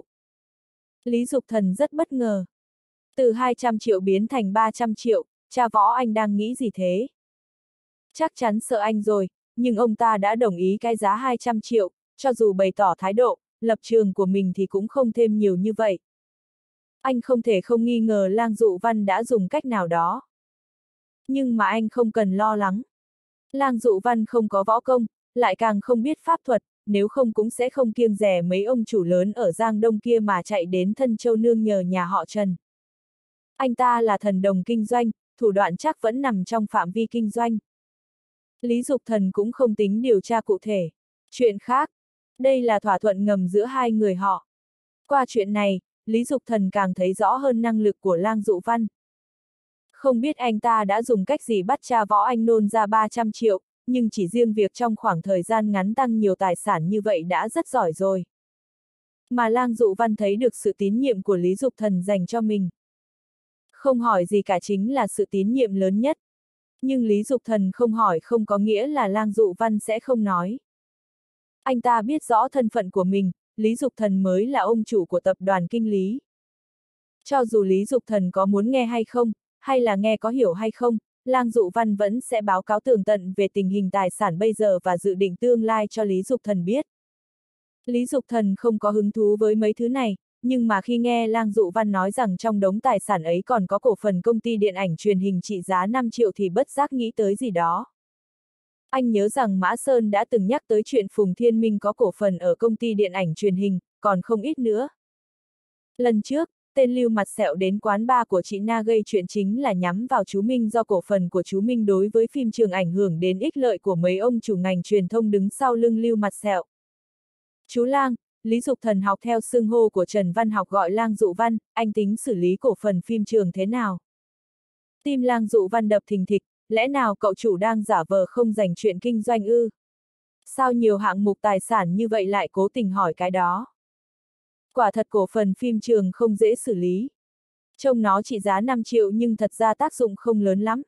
Lý Dục Thần rất bất ngờ. Từ 200 triệu biến thành 300 triệu, cha Võ Anh đang nghĩ gì thế? Chắc chắn sợ anh rồi, nhưng ông ta đã đồng ý cái giá 200 triệu, cho dù bày tỏ thái độ, lập trường của mình thì cũng không thêm nhiều như vậy. Anh không thể không nghi ngờ Lang Dụ Văn đã dùng cách nào đó. Nhưng mà anh không cần lo lắng. Lang Dụ Văn không có võ công, lại càng không biết pháp thuật, nếu không cũng sẽ không kiêng dè mấy ông chủ lớn ở Giang Đông kia mà chạy đến Thân Châu nương nhờ nhà họ Trần. Anh ta là thần đồng kinh doanh, thủ đoạn chắc vẫn nằm trong phạm vi kinh doanh. Lý Dục Thần cũng không tính điều tra cụ thể. Chuyện khác, đây là thỏa thuận ngầm giữa hai người họ. Qua chuyện này, Lý Dục Thần càng thấy rõ hơn năng lực của Lang Dụ Văn. Không biết anh ta đã dùng cách gì bắt cha Võ Anh nôn ra 300 triệu, nhưng chỉ riêng việc trong khoảng thời gian ngắn tăng nhiều tài sản như vậy đã rất giỏi rồi. Mà Lang Dụ Văn thấy được sự tín nhiệm của Lý Dục Thần dành cho mình. Không hỏi gì cả chính là sự tín nhiệm lớn nhất. Nhưng Lý Dục Thần không hỏi không có nghĩa là Lang Dụ Văn sẽ không nói. Anh ta biết rõ thân phận của mình, Lý Dục Thần mới là ông chủ của tập đoàn kinh lý. Cho dù Lý Dục Thần có muốn nghe hay không, hay là nghe có hiểu hay không, Lang Dụ Văn vẫn sẽ báo cáo tường tận về tình hình tài sản bây giờ và dự định tương lai cho Lý Dục Thần biết. Lý Dục Thần không có hứng thú với mấy thứ này, nhưng mà khi nghe Lang Dụ Văn nói rằng trong đống tài sản ấy còn có cổ phần công ty điện ảnh truyền hình trị giá 5 triệu thì bất giác nghĩ tới gì đó. Anh nhớ rằng Mã Sơn đã từng nhắc tới chuyện Phùng Thiên Minh có cổ phần ở công ty điện ảnh truyền hình, còn không ít nữa. Lần trước, tên Lưu Mặt Sẹo đến quán bar của chị Na gây chuyện chính là nhắm vào chú Minh do cổ phần của chú Minh đối với phim trường ảnh hưởng đến ích lợi của mấy ông chủ ngành truyền thông đứng sau lưng Lưu Mặt Sẹo. Chú Lang, Lý Dục Thần học theo xưng hô của Trần Văn Học gọi Lang Dụ Văn, anh tính xử lý cổ phần phim trường thế nào? Tim Lang Dụ Văn đập thình thịch, lẽ nào cậu chủ đang giả vờ không dành chuyện kinh doanh ư? Sao nhiều hạng mục tài sản như vậy lại cố tình hỏi cái đó? Quả thật cổ phần phim trường không dễ xử lý. Trông nó trị giá 5 triệu nhưng thật ra tác dụng không lớn lắm.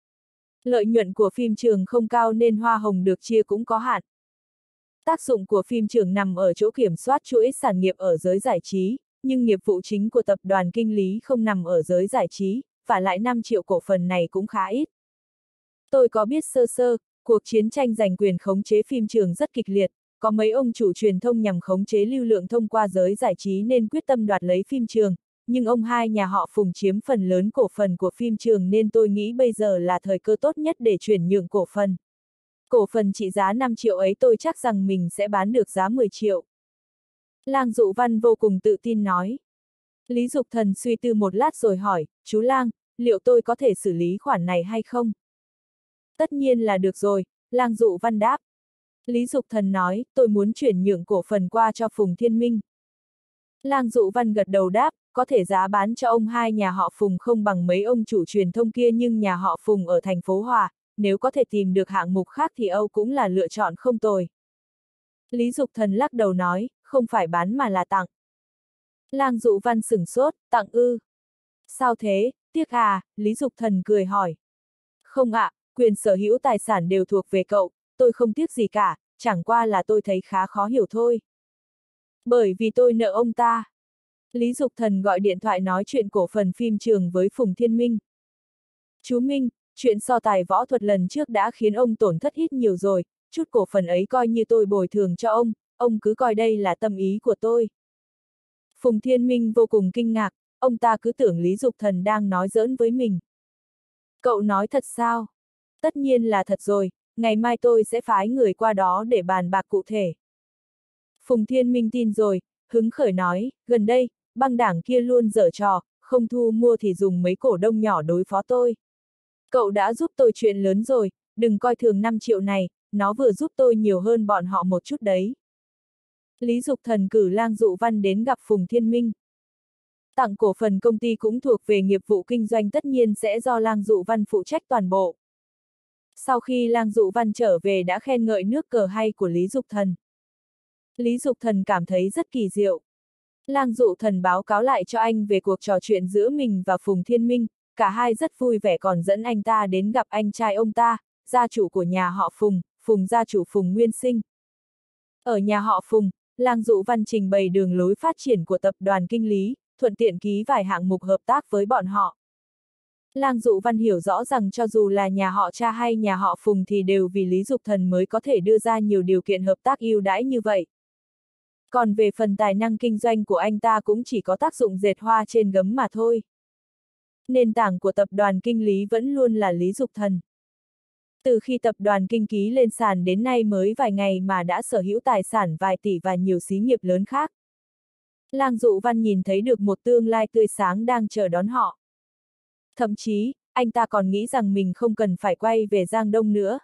Lợi nhuận của phim trường không cao nên hoa hồng được chia cũng có hạn. Tác dụng của phim trường nằm ở chỗ kiểm soát chuỗi sản nghiệp ở giới giải trí, nhưng nghiệp vụ chính của tập đoàn kinh lý không nằm ở giới giải trí, và lại 5 triệu cổ phần này cũng khá ít. Tôi có biết sơ sơ, cuộc chiến tranh giành quyền khống chế phim trường rất kịch liệt, có mấy ông chủ truyền thông nhằm khống chế lưu lượng thông qua giới giải trí nên quyết tâm đoạt lấy phim trường, nhưng ông hai nhà họ Phùng chiếm phần lớn cổ phần của phim trường nên tôi nghĩ bây giờ là thời cơ tốt nhất để chuyển nhượng cổ phần. Cổ phần trị giá 5 triệu ấy tôi chắc rằng mình sẽ bán được giá 10 triệu. Lang Dụ Văn vô cùng tự tin nói. Lý Dục Thần suy tư một lát rồi hỏi, chú Lang, liệu tôi có thể xử lý khoản này hay không? Tất nhiên là được rồi, Lang Dụ Văn đáp. Lý Dục Thần nói, tôi muốn chuyển nhượng cổ phần qua cho Phùng Thiên Minh. Lang Dụ Văn gật đầu đáp, có thể giá bán cho ông hai nhà họ Phùng không bằng mấy ông chủ truyền thông kia nhưng nhà họ Phùng ở thành phố Hòa, nếu có thể tìm được hạng mục khác thì Âu cũng là lựa chọn không tồi. Lý Dục Thần lắc đầu nói, không phải bán mà là tặng. Lang Dụ Văn sửng sốt, tặng ư? Sao thế, tiếc à, Lý Dục Thần cười hỏi. Không ạ, quyền sở hữu tài sản đều thuộc về cậu, tôi không tiếc gì cả, chẳng qua là tôi thấy khá khó hiểu thôi. Bởi vì tôi nợ ông ta. Lý Dục Thần gọi điện thoại nói chuyện cổ phần phim trường với Phùng Thiên Minh. Chú Minh, chuyện so tài võ thuật lần trước đã khiến ông tổn thất ít nhiều rồi, chút cổ phần ấy coi như tôi bồi thường cho ông cứ coi đây là tâm ý của tôi. Phùng Thiên Minh vô cùng kinh ngạc, ông ta cứ tưởng Lý Dục Thần đang nói giỡn với mình. Cậu nói thật sao? Tất nhiên là thật rồi, ngày mai tôi sẽ phái người qua đó để bàn bạc cụ thể. Phùng Thiên Minh tin rồi, hứng khởi nói, gần đây, băng đảng kia luôn giở trò, không thu mua thì dùng mấy cổ đông nhỏ đối phó tôi. Cậu đã giúp tôi chuyện lớn rồi, đừng coi thường 5 triệu này, nó vừa giúp tôi nhiều hơn bọn họ một chút đấy. Lý Dục Thần cử Lang Dụ Văn đến gặp Phùng Thiên Minh. Tặng cổ phần công ty cũng thuộc về nghiệp vụ kinh doanh, tất nhiên sẽ do Lang Dụ Văn phụ trách toàn bộ. Sau khi Lang Dụ Văn trở về đã khen ngợi nước cờ hay của Lý Dục Thần. Lý Dục Thần cảm thấy rất kỳ diệu. Lang Dụ Thần báo cáo lại cho anh về cuộc trò chuyện giữa mình và Phùng Thiên Minh, cả hai rất vui vẻ còn dẫn anh ta đến gặp anh trai ông ta, gia chủ của nhà họ Phùng, Phùng gia chủ Phùng Nguyên Sinh. Ở nhà họ Phùng, Lang Dụ Văn trình bày đường lối phát triển của tập đoàn kinh lý, thuận tiện ký vài hạng mục hợp tác với bọn họ. Lang Dụ Văn hiểu rõ rằng cho dù là nhà họ Cha hay nhà họ Phùng thì đều vì Lý Dục Thần mới có thể đưa ra nhiều điều kiện hợp tác ưu đãi như vậy. Còn về phần tài năng kinh doanh của anh ta cũng chỉ có tác dụng dệt hoa trên gấm mà thôi. Nền tảng của tập đoàn kinh lý vẫn luôn là Lý Dục Thần. Từ khi tập đoàn kinh ký lên sàn đến nay mới vài ngày mà đã sở hữu tài sản vài tỷ và nhiều xí nghiệp lớn khác. Lang Dụ Văn nhìn thấy được một tương lai tươi sáng đang chờ đón họ. Thậm chí, anh ta còn nghĩ rằng mình không cần phải quay về Giang Đông nữa.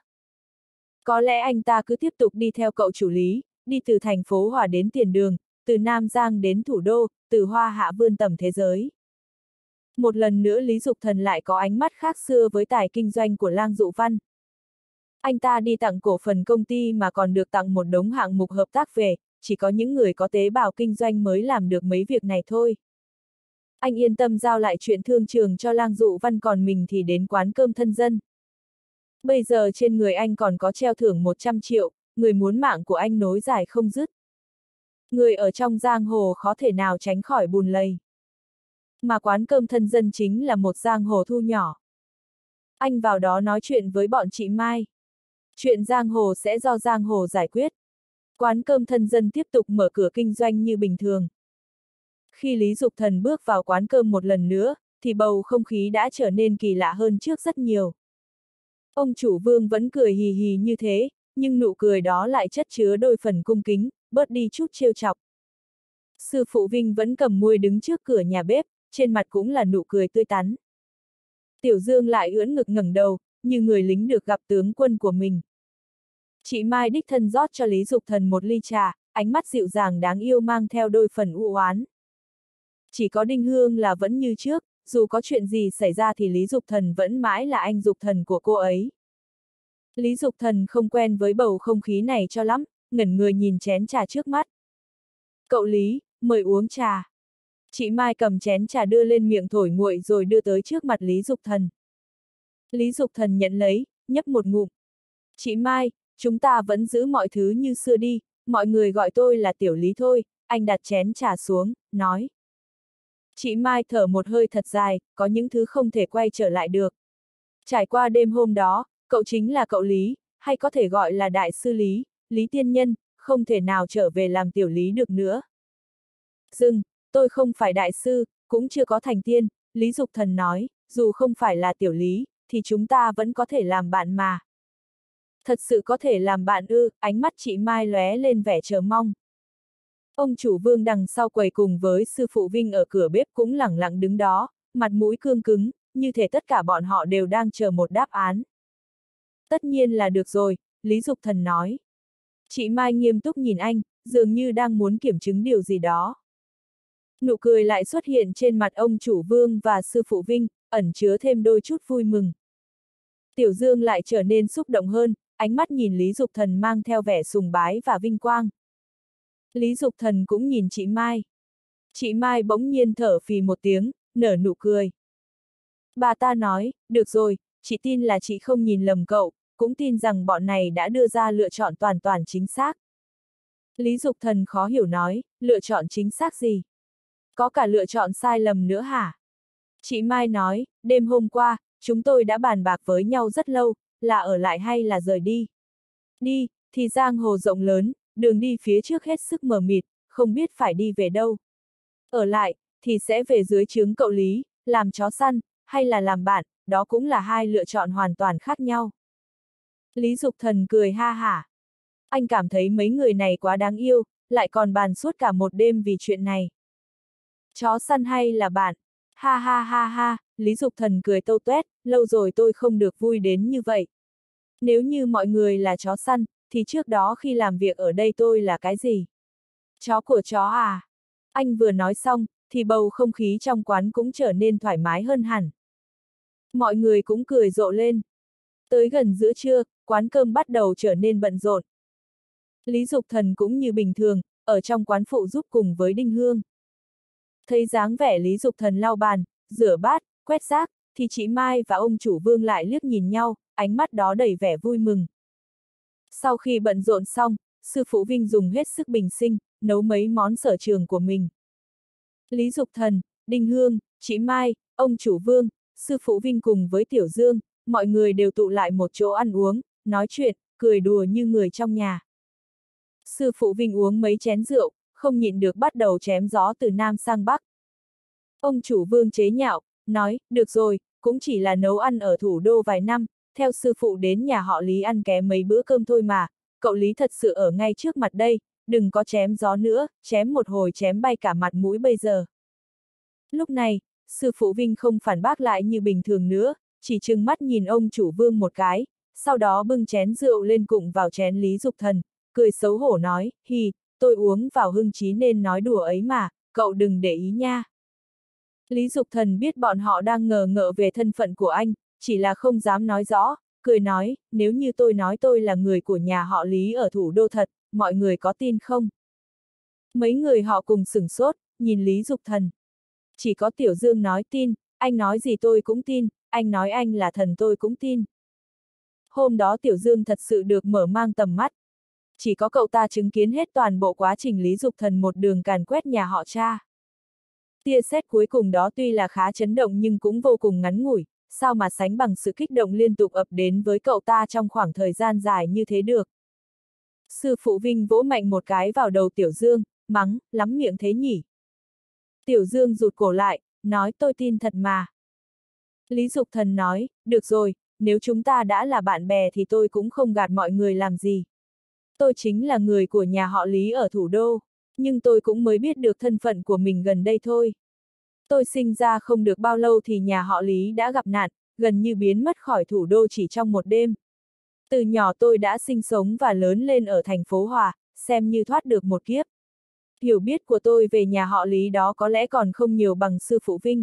Có lẽ anh ta cứ tiếp tục đi theo cậu chủ Lý, đi từ thành phố Hòa đến Tiền Đường, từ Nam Giang đến thủ đô, từ Hoa Hạ vươn tầm thế giới. Một lần nữa Lý Dục Thần lại có ánh mắt khác xưa với tài kinh doanh của Lang Dụ Văn. Anh ta đi tặng cổ phần công ty mà còn được tặng một đống hạng mục hợp tác về, chỉ có những người có tế bào kinh doanh mới làm được mấy việc này thôi. Anh yên tâm giao lại chuyện thương trường cho Lang Dụ Văn, còn mình thì đến quán cơm thân dân. Bây giờ trên người anh còn có treo thưởng 100 triệu, người muốn mạng của anh nối dài không dứt. Người ở trong giang hồ khó thể nào tránh khỏi bùn lầy. Mà quán cơm thân dân chính là một giang hồ thu nhỏ. Anh vào đó nói chuyện với bọn chị Mai. Chuyện giang hồ sẽ do giang hồ giải quyết. Quán cơm thân dân tiếp tục mở cửa kinh doanh như bình thường. Khi Lý Dục Thần bước vào quán cơm một lần nữa, thì bầu không khí đã trở nên kỳ lạ hơn trước rất nhiều. Ông chủ Vương vẫn cười hì hì như thế, nhưng nụ cười đó lại chất chứa đôi phần cung kính, bớt đi chút trêu chọc. Sư phụ Vinh vẫn cầm muôi đứng trước cửa nhà bếp, trên mặt cũng là nụ cười tươi tắn. Tiểu Dương lại ưỡn ngực ngẩng đầu, như người lính được gặp tướng quân của mình. Chị Mai đích thân rót cho Lý Dục Thần một ly trà, ánh mắt dịu dàng đáng yêu mang theo đôi phần u oán. Chỉ có Đinh Hương là vẫn như trước, dù có chuyện gì xảy ra thì Lý Dục Thần vẫn mãi là anh Dục Thần của cô ấy. Lý Dục Thần không quen với bầu không khí này cho lắm, ngẩn người nhìn chén trà trước mắt. Cậu Lý, mời uống trà. Chị Mai cầm chén trà đưa lên miệng thổi nguội rồi đưa tới trước mặt Lý Dục Thần. Lý Dục Thần nhận lấy, nhấp một ngụm. Chị Mai, chúng ta vẫn giữ mọi thứ như xưa đi, mọi người gọi tôi là Tiểu Lý thôi, anh đặt chén trà xuống, nói. Chị Mai thở một hơi thật dài, có những thứ không thể quay trở lại được. Trải qua đêm hôm đó, cậu chính là cậu Lý, hay có thể gọi là Đại sư Lý, Lý Tiên Nhân, không thể nào trở về làm Tiểu Lý được nữa. Dừng, tôi không phải đại sư, cũng chưa có thành tiên, Lý Dục Thần nói, dù không phải là Tiểu Lý, thì chúng ta vẫn có thể làm bạn mà. Thật sự có thể làm bạn ư? Ánh mắt chị Mai lóe lên vẻ chờ mong. Ông chủ Vương đằng sau quầy cùng với sư phụ Vinh ở cửa bếp cũng lẳng lặng đứng đó, mặt mũi cương cứng, như thể tất cả bọn họ đều đang chờ một đáp án. Tất nhiên là được rồi, Lý Dục Thần nói. Chị Mai nghiêm túc nhìn anh, dường như đang muốn kiểm chứng điều gì đó. Nụ cười lại xuất hiện trên mặt ông chủ Vương và sư phụ Vinh, ẩn chứa thêm đôi chút vui mừng. Tiểu Dương lại trở nên xúc động hơn, ánh mắt nhìn Lý Dục Thần mang theo vẻ sùng bái và vinh quang. Lý Dục Thần cũng nhìn chị Mai. Chị Mai bỗng nhiên thở phì một tiếng, nở nụ cười. Bà ta nói, được rồi, chị tin là chị không nhìn lầm cậu, cũng tin rằng bọn này đã đưa ra lựa chọn toàn toàn chính xác. Lý Dục Thần khó hiểu nói, lựa chọn chính xác gì? Có cả lựa chọn sai lầm nữa hả? Chị Mai nói, đêm hôm qua, chúng tôi đã bàn bạc với nhau rất lâu, là ở lại hay là rời đi. Đi, thì giang hồ rộng lớn, đường đi phía trước hết sức mờ mịt, không biết phải đi về đâu. Ở lại, thì sẽ về dưới trướng cậu Lý, làm chó săn, hay là làm bạn, đó cũng là hai lựa chọn hoàn toàn khác nhau. Lý Dục Thần cười ha hả. Anh cảm thấy mấy người này quá đáng yêu, lại còn bàn suốt cả một đêm vì chuyện này. Chó săn hay là bạn? Ha ha ha ha, Lý Dục Thần cười tâu tuét, lâu rồi tôi không được vui đến như vậy. Nếu như mọi người là chó săn, thì trước đó khi làm việc ở đây tôi là cái gì? Chó của chó à? Anh vừa nói xong, thì bầu không khí trong quán cũng trở nên thoải mái hơn hẳn. Mọi người cũng cười rộ lên. Tới gần giữa trưa, quán cơm bắt đầu trở nên bận rộn. Lý Dục Thần cũng như bình thường, ở trong quán phụ giúp cùng với Đinh Hương. Thấy dáng vẻ Lý Dục Thần lau bàn, rửa bát, quét rác, thì chị Mai và ông chủ Vương lại liếc nhìn nhau, ánh mắt đó đầy vẻ vui mừng. Sau khi bận rộn xong, sư phụ Vinh dùng hết sức bình sinh, nấu mấy món sở trường của mình. Lý Dục Thần, Đinh Hương, chị Mai, ông chủ Vương, sư phụ Vinh cùng với Tiểu Dương, mọi người đều tụ lại một chỗ ăn uống, nói chuyện, cười đùa như người trong nhà. Sư phụ Vinh uống mấy chén rượu, không nhịn được bắt đầu chém gió từ Nam sang Bắc. Ông chủ Vương chế nhạo, nói, được rồi, cũng chỉ là nấu ăn ở thủ đô vài năm, theo sư phụ đến nhà họ Lý ăn ké mấy bữa cơm thôi mà, cậu Lý thật sự ở ngay trước mặt đây, đừng có chém gió nữa, chém một hồi chém bay cả mặt mũi bây giờ. Lúc này, sư phụ Vinh không phản bác lại như bình thường nữa, chỉ trừng mắt nhìn ông chủ Vương một cái, sau đó bưng chén rượu lên cụng vào chén Lý Dục Thần, cười xấu hổ nói, hì, tôi uống vào hưng trí nên nói đùa ấy mà, cậu đừng để ý nha. Lý Dục Thần biết bọn họ đang ngờ ngợ về thân phận của anh, chỉ là không dám nói rõ, cười nói, nếu như tôi nói tôi là người của nhà họ Lý ở thủ đô thật, mọi người có tin không? Mấy người họ cùng sửng sốt, nhìn Lý Dục Thần. Chỉ có Tiểu Dương nói tin, anh nói gì tôi cũng tin, anh nói anh là thần tôi cũng tin. Hôm đó Tiểu Dương thật sự được mở mang tầm mắt. Chỉ có cậu ta chứng kiến hết toàn bộ quá trình Lý Dục Thần một đường càn quét nhà họ cha. Tia sét cuối cùng đó tuy là khá chấn động nhưng cũng vô cùng ngắn ngủi, sao mà sánh bằng sự kích động liên tục ập đến với cậu ta trong khoảng thời gian dài như thế được. Sư phụ Vinh vỗ mạnh một cái vào đầu Tiểu Dương, mắng, lắm miệng thế nhỉ. Tiểu Dương rụt cổ lại, nói tôi tin thật mà. Lý Dục Thần nói, được rồi, nếu chúng ta đã là bạn bè thì tôi cũng không gạt mọi người làm gì. Tôi chính là người của nhà họ Lý ở thủ đô, nhưng tôi cũng mới biết được thân phận của mình gần đây thôi. Tôi sinh ra không được bao lâu thì nhà họ Lý đã gặp nạn, gần như biến mất khỏi thủ đô chỉ trong một đêm. Từ nhỏ tôi đã sinh sống và lớn lên ở thành phố Hòa, xem như thoát được một kiếp. Hiểu biết của tôi về nhà họ Lý đó có lẽ còn không nhiều bằng sư phụ Vinh.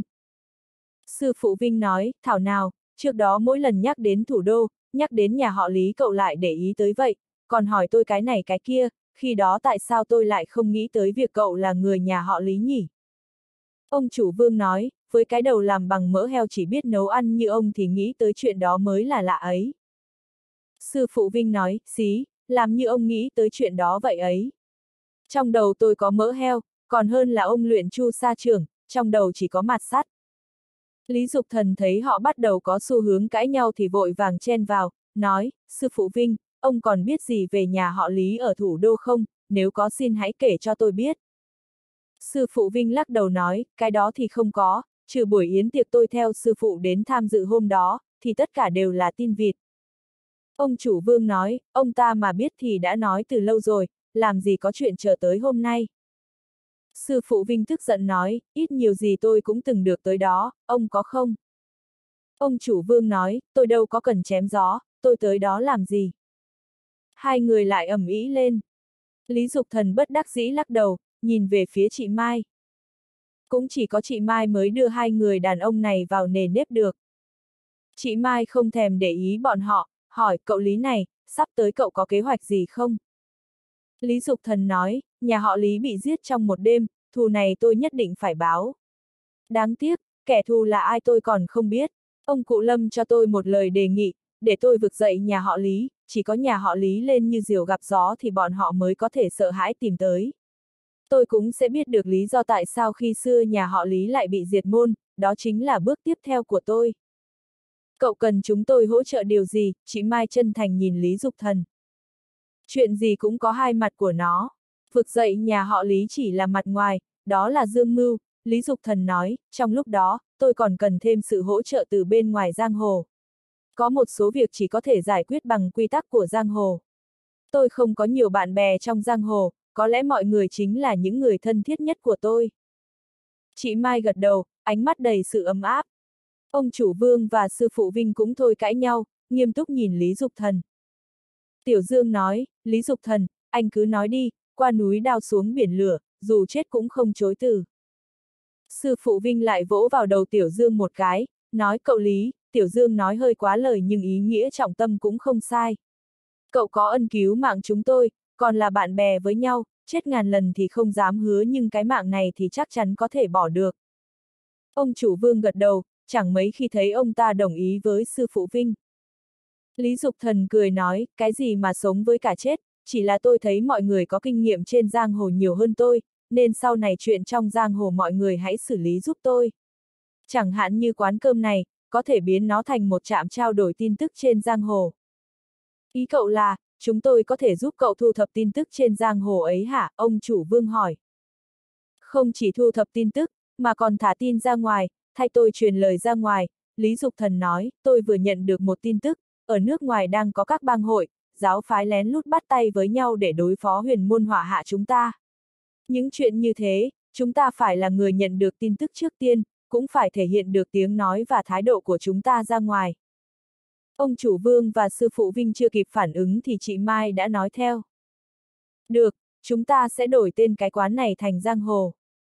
Sư phụ Vinh nói, thảo nào, trước đó mỗi lần nhắc đến thủ đô, nhắc đến nhà họ Lý cậu lại để ý tới vậy, còn hỏi tôi cái này cái kia, khi đó tại sao tôi lại không nghĩ tới việc cậu là người nhà họ Lý nhỉ? Ông chủ Vương nói, với cái đầu làm bằng mỡ heo chỉ biết nấu ăn như ông thì nghĩ tới chuyện đó mới là lạ ấy. Sư phụ Vinh nói, xí, làm như ông nghĩ tới chuyện đó vậy ấy. Trong đầu tôi có mỡ heo, còn hơn là ông luyện chu sa trưởng, trong đầu chỉ có mạt sắt. Lý Dục Thần thấy họ bắt đầu có xu hướng cãi nhau thì vội vàng chen vào, nói, sư phụ Vinh, ông còn biết gì về nhà họ Lý ở thủ đô không, nếu có xin hãy kể cho tôi biết. Sư phụ Vinh lắc đầu nói, cái đó thì không có, trừ buổi yến tiệc tôi theo sư phụ đến tham dự hôm đó, thì tất cả đều là tin vịt. Ông chủ Vương nói, ông ta mà biết thì đã nói từ lâu rồi, làm gì có chuyện chờ tới hôm nay. Sư phụ Vinh tức giận nói, ít nhiều gì tôi cũng từng được tới đó, ông có không? Ông chủ Vương nói, tôi đâu có cần chém gió, tôi tới đó làm gì? Hai người lại ầm ĩ lên. Lý Dục Thần bất đắc dĩ lắc đầu, nhìn về phía chị Mai. Cũng chỉ có chị Mai mới đưa hai người đàn ông này vào nề nếp được. Chị Mai không thèm để ý bọn họ, hỏi cậu Lý này, sắp tới cậu có kế hoạch gì không? Lý Dục Thần nói, nhà họ Lý bị giết trong một đêm, thù này tôi nhất định phải báo. Đáng tiếc, kẻ thù là ai tôi còn không biết. Ông cụ Lâm cho tôi một lời đề nghị, để tôi vực dậy nhà họ Lý, chỉ có nhà họ Lý lên như diều gặp gió thì bọn họ mới có thể sợ hãi tìm tới. Tôi cũng sẽ biết được lý do tại sao khi xưa nhà họ Lý lại bị diệt môn, đó chính là bước tiếp theo của tôi. Cậu cần chúng tôi hỗ trợ điều gì? Chị Mai chân thành nhìn Lý Dục Thần. Chuyện gì cũng có hai mặt của nó. Vực dậy nhà họ Lý chỉ là mặt ngoài, đó là dương mưu, Lý Dục Thần nói, trong lúc đó, tôi còn cần thêm sự hỗ trợ từ bên ngoài giang hồ. Có một số việc chỉ có thể giải quyết bằng quy tắc của giang hồ. Tôi không có nhiều bạn bè trong giang hồ, có lẽ mọi người chính là những người thân thiết nhất của tôi. Chị Mai gật đầu, ánh mắt đầy sự ấm áp. Ông chủ Vương và sư phụ Vinh cũng thôi cãi nhau, nghiêm túc nhìn Lý Dục Thần. Tiểu Dương nói, Lý Dục Thần, anh cứ nói đi, qua núi đao xuống biển lửa, dù chết cũng không chối từ. Sư phụ Vinh lại vỗ vào đầu Tiểu Dương một cái, nói cậu Lý, Tiểu Dương nói hơi quá lời nhưng ý nghĩa trọng tâm cũng không sai. Cậu có ân cứu mạng chúng tôi, còn là bạn bè với nhau, chết ngàn lần thì không dám hứa nhưng cái mạng này thì chắc chắn có thể bỏ được. Ông chủ Vương gật đầu, chẳng mấy khi thấy ông ta đồng ý với sư phụ Vinh. Lý Dục Thần cười nói, cái gì mà sống với cả chết, chỉ là tôi thấy mọi người có kinh nghiệm trên giang hồ nhiều hơn tôi, nên sau này chuyện trong giang hồ mọi người hãy xử lý giúp tôi. Chẳng hạn như quán cơm này, có thể biến nó thành một trạm trao đổi tin tức trên giang hồ. Ý cậu là, chúng tôi có thể giúp cậu thu thập tin tức trên giang hồ ấy hả? Ông chủ Vương hỏi. Không chỉ thu thập tin tức, mà còn thả tin ra ngoài, thay tôi truyền lời ra ngoài, Lý Dục Thần nói, tôi vừa nhận được một tin tức, ở nước ngoài đang có các bang hội, giáo phái lén lút bắt tay với nhau để đối phó Huyền Môn họa hạ chúng ta. Những chuyện như thế, chúng ta phải là người nhận được tin tức trước tiên, cũng phải thể hiện được tiếng nói và thái độ của chúng ta ra ngoài. Ông chủ Vương và sư phụ Vinh chưa kịp phản ứng thì chị Mai đã nói theo. Được, chúng ta sẽ đổi tên cái quán này thành giang hồ.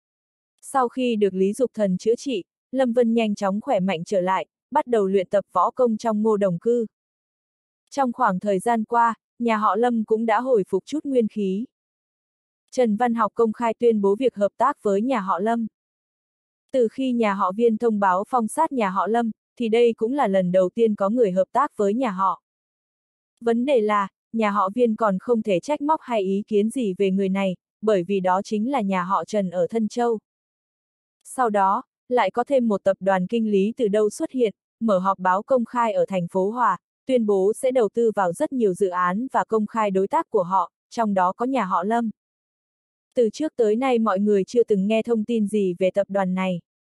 Sau khi được Lý Dục Thần chữa trị, Lâm Vân nhanh chóng khỏe mạnh trở lại, bắt đầu luyện tập võ công trong Ngô Đồng Cư. Trong khoảng thời gian qua, nhà họ Lâm cũng đã hồi phục chút nguyên khí. Trần Văn Học công khai tuyên bố việc hợp tác với nhà họ Lâm. Từ khi nhà họ Viên thông báo phong sát nhà họ Lâm, thì đây cũng là lần đầu tiên có người hợp tác với nhà họ. Vấn đề là, nhà họ Viên còn không thể trách móc hay ý kiến gì về người này, bởi vì đó chính là nhà họ Trần ở Thân Châu. Sau đó, lại có thêm một tập đoàn kinh lý từ đâu xuất hiện, mở họp báo công khai ở thành phố Hòa, tuyên bố sẽ đầu tư vào rất nhiều dự án và công khai đối tác của họ, trong đó có nhà họ Lâm. Từ trước tới nay mọi người chưa từng nghe thông tin gì về tập đoàn này.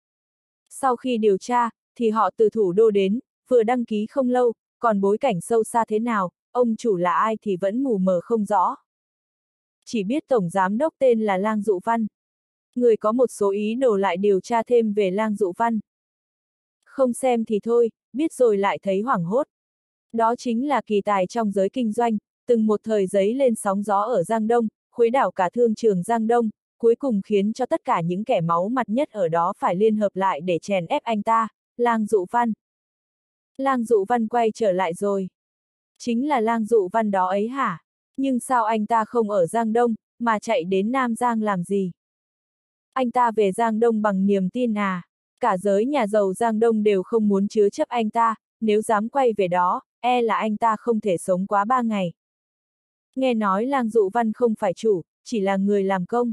Sau khi điều tra, thì họ từ thủ đô đến, vừa đăng ký không lâu, còn bối cảnh sâu xa thế nào, ông chủ là ai thì vẫn mù mờ không rõ. Chỉ biết tổng giám đốc tên là Lang Dụ Văn. Người có một số ý đồ lại điều tra thêm về Lang Dụ Văn. Không xem thì thôi, biết rồi lại thấy hoảng hốt. Đó chính là kỳ tài trong giới kinh doanh, từng một thời giấy lên sóng gió ở Giang Đông, khuấy đảo cả thương trường Giang Đông, cuối cùng khiến cho tất cả những kẻ máu mặt nhất ở đó phải liên hợp lại để chèn ép anh ta, Lang Dụ Văn. Lang Dụ Văn quay trở lại rồi. Chính là Lang Dụ Văn đó ấy hả? Nhưng sao anh ta không ở Giang Đông, mà chạy đến Nam Giang làm gì? Anh ta về Giang Đông bằng niềm tin à? Cả giới nhà giàu Giang Đông đều không muốn chứa chấp anh ta, nếu dám quay về đó, e là anh ta không thể sống quá 3 ngày. Nghe nói Lang Dụ Văn không phải chủ, chỉ là người làm công.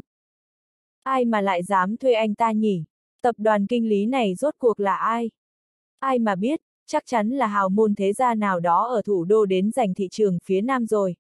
Ai mà lại dám thuê anh ta nhỉ? Tập đoàn kinh lý này rốt cuộc là ai? Ai mà biết, chắc chắn là hào môn thế gia nào đó ở thủ đô đến giành thị trường phía Nam rồi.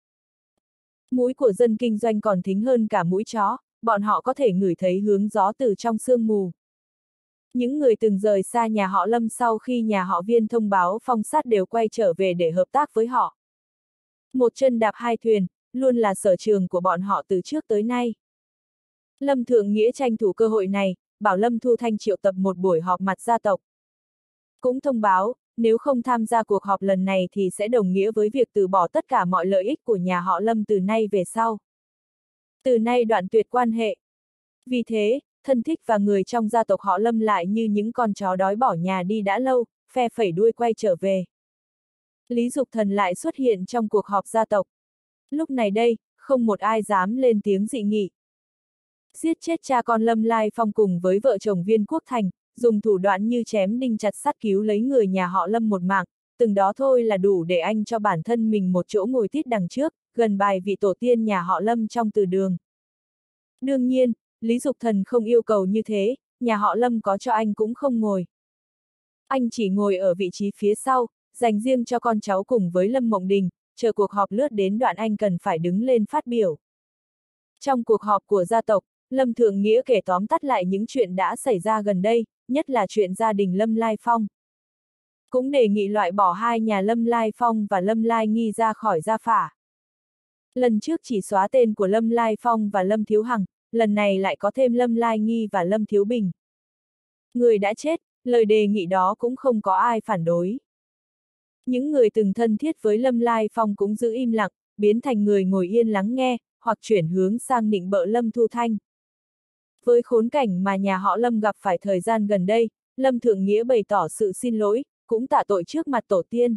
Mũi của dân kinh doanh còn thính hơn cả mũi chó, bọn họ có thể ngửi thấy hướng gió từ trong sương mù. Những người từng rời xa nhà họ Lâm sau khi nhà họ Viên thông báo phong sát đều quay trở về để hợp tác với họ. Một chân đạp hai thuyền, luôn là sở trường của bọn họ từ trước tới nay. Lâm Thượng Nghĩa tranh thủ cơ hội này, bảo Lâm Thu Thanh triệu tập một buổi họp mặt gia tộc. Cũng thông báo, nếu không tham gia cuộc họp lần này thì sẽ đồng nghĩa với việc từ bỏ tất cả mọi lợi ích của nhà họ Lâm từ nay về sau. Từ nay đoạn tuyệt quan hệ. Vì thế, thân thích và người trong gia tộc họ Lâm lại như những con chó đói bỏ nhà đi đã lâu, phe phẩy đuôi quay trở về. Lý Dục Thần lại xuất hiện trong cuộc họp gia tộc. Lúc này đây, không một ai dám lên tiếng dị nghị. Giết chết cha con Lâm Lai Phong cùng với vợ chồng Viên Quốc Thành, dùng thủ đoạn như chém đinh chặt sắt cứu lấy người nhà họ Lâm một mạng, từng đó thôi là đủ để anh cho bản thân mình một chỗ ngồi tít đằng trước, gần bài vị tổ tiên nhà họ Lâm trong từ đường. Đương nhiên, Lý Dục Thần không yêu cầu như thế, nhà họ Lâm có cho anh cũng không ngồi. Anh chỉ ngồi ở vị trí phía sau, dành riêng cho con cháu cùng với Lâm Mộng Đình, chờ cuộc họp lướt đến đoạn anh cần phải đứng lên phát biểu. Trong cuộc họp của gia tộc, Lâm Thượng Nghĩa kể tóm tắt lại những chuyện đã xảy ra gần đây, nhất là chuyện gia đình Lâm Lai Phong. Cũng đề nghị loại bỏ hai nhà Lâm Lai Phong và Lâm Lai Nghi ra khỏi gia phả. Lần trước chỉ xóa tên của Lâm Lai Phong và Lâm Thiếu Hằng, lần này lại có thêm Lâm Lai Nghi và Lâm Thiếu Bình. Người đã chết, lời đề nghị đó cũng không có ai phản đối. Những người từng thân thiết với Lâm Lai Phong cũng giữ im lặng, biến thành người ngồi yên lắng nghe, hoặc chuyển hướng sang nịnh bợ Lâm Thu Thanh. Với khốn cảnh mà nhà họ Lâm gặp phải thời gian gần đây, Lâm Thượng Nghĩa bày tỏ sự xin lỗi, cũng tạ tội trước mặt tổ tiên.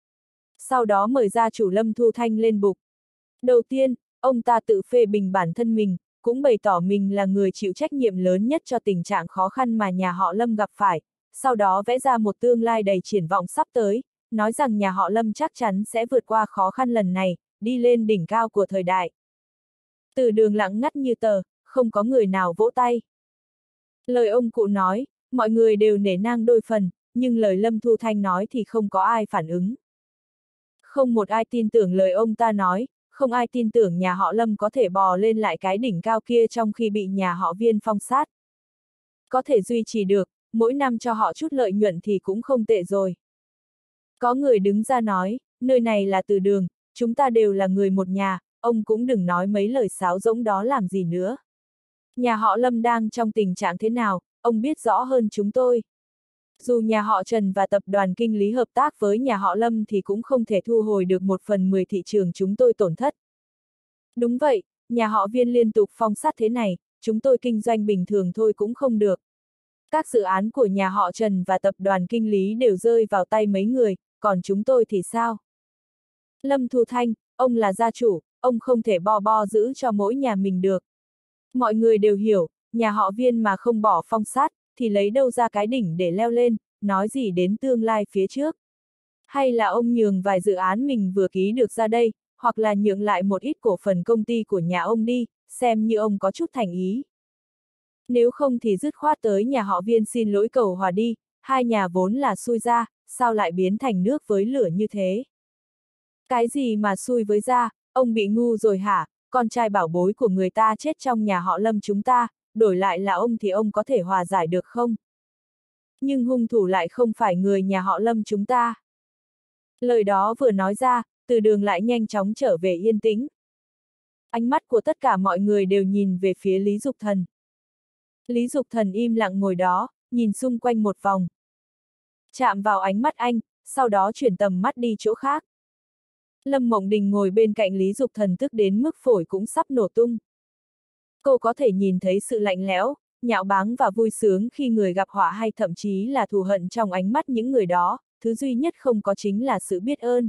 Sau đó mời gia chủ Lâm Thu Thanh lên bục. Đầu tiên, ông ta tự phê bình bản thân mình, cũng bày tỏ mình là người chịu trách nhiệm lớn nhất cho tình trạng khó khăn mà nhà họ Lâm gặp phải, sau đó vẽ ra một tương lai đầy triển vọng sắp tới, nói rằng nhà họ Lâm chắc chắn sẽ vượt qua khó khăn lần này, đi lên đỉnh cao của thời đại. Từ đường lặng ngắt như tờ, không có người nào vỗ tay. Lời ông cụ nói, mọi người đều nể nang đôi phần, nhưng lời Lâm Thu Thanh nói thì không có ai phản ứng. Không một ai tin tưởng lời ông ta nói, không ai tin tưởng nhà họ Lâm có thể bò lên lại cái đỉnh cao kia trong khi bị nhà họ Viên phong sát. Có thể duy trì được, mỗi năm cho họ chút lợi nhuận thì cũng không tệ rồi. Có người đứng ra nói, nơi này là Từ Đường, chúng ta đều là người một nhà, ông cũng đừng nói mấy lời sáo rỗng đó làm gì nữa. Nhà họ Lâm đang trong tình trạng thế nào, ông biết rõ hơn chúng tôi. Dù nhà họ Trần và tập đoàn Kinh Lý hợp tác với nhà họ Lâm thì cũng không thể thu hồi được 1/10 thị trường chúng tôi tổn thất. Đúng vậy, nhà họ Viên liên tục phong sát thế này, chúng tôi kinh doanh bình thường thôi cũng không được. Các dự án của nhà họ Trần và tập đoàn Kinh Lý đều rơi vào tay mấy người, còn chúng tôi thì sao? Lâm Thu Thanh, ông là gia chủ, ông không thể bo giữ cho mỗi nhà mình được. Mọi người đều hiểu, nhà họ Viên mà không bỏ phong sát, thì lấy đâu ra cái đỉnh để leo lên, nói gì đến tương lai phía trước. Hay là ông nhường vài dự án mình vừa ký được ra đây, hoặc là nhượng lại một ít cổ phần công ty của nhà ông đi, xem như ông có chút thành ý. Nếu không thì dứt khoát tới nhà họ Viên xin lỗi cầu hòa đi, hai nhà vốn là xui ra, sao lại biến thành nước với lửa như thế? Cái gì mà xui với ra, ông bị ngu rồi hả? Con trai bảo bối của người ta chết trong nhà họ Lâm chúng ta, đổi lại là ông thì ông có thể hòa giải được không? Nhưng hung thủ lại không phải người nhà họ Lâm chúng ta. Lời đó vừa nói ra, Từ Đường lại nhanh chóng trở về yên tĩnh. Ánh mắt của tất cả mọi người đều nhìn về phía Lý Dục Thần. Lý Dục Thần im lặng ngồi đó, nhìn xung quanh một vòng. Chạm vào ánh mắt anh, sau đó chuyển tầm mắt đi chỗ khác. Lâm Mộng Đình ngồi bên cạnh Lý Dục Thần tức đến mức phổi cũng sắp nổ tung. Cô có thể nhìn thấy sự lạnh lẽo, nhạo báng và vui sướng khi người gặp họa hay thậm chí là thù hận trong ánh mắt những người đó, thứ duy nhất không có chính là sự biết ơn.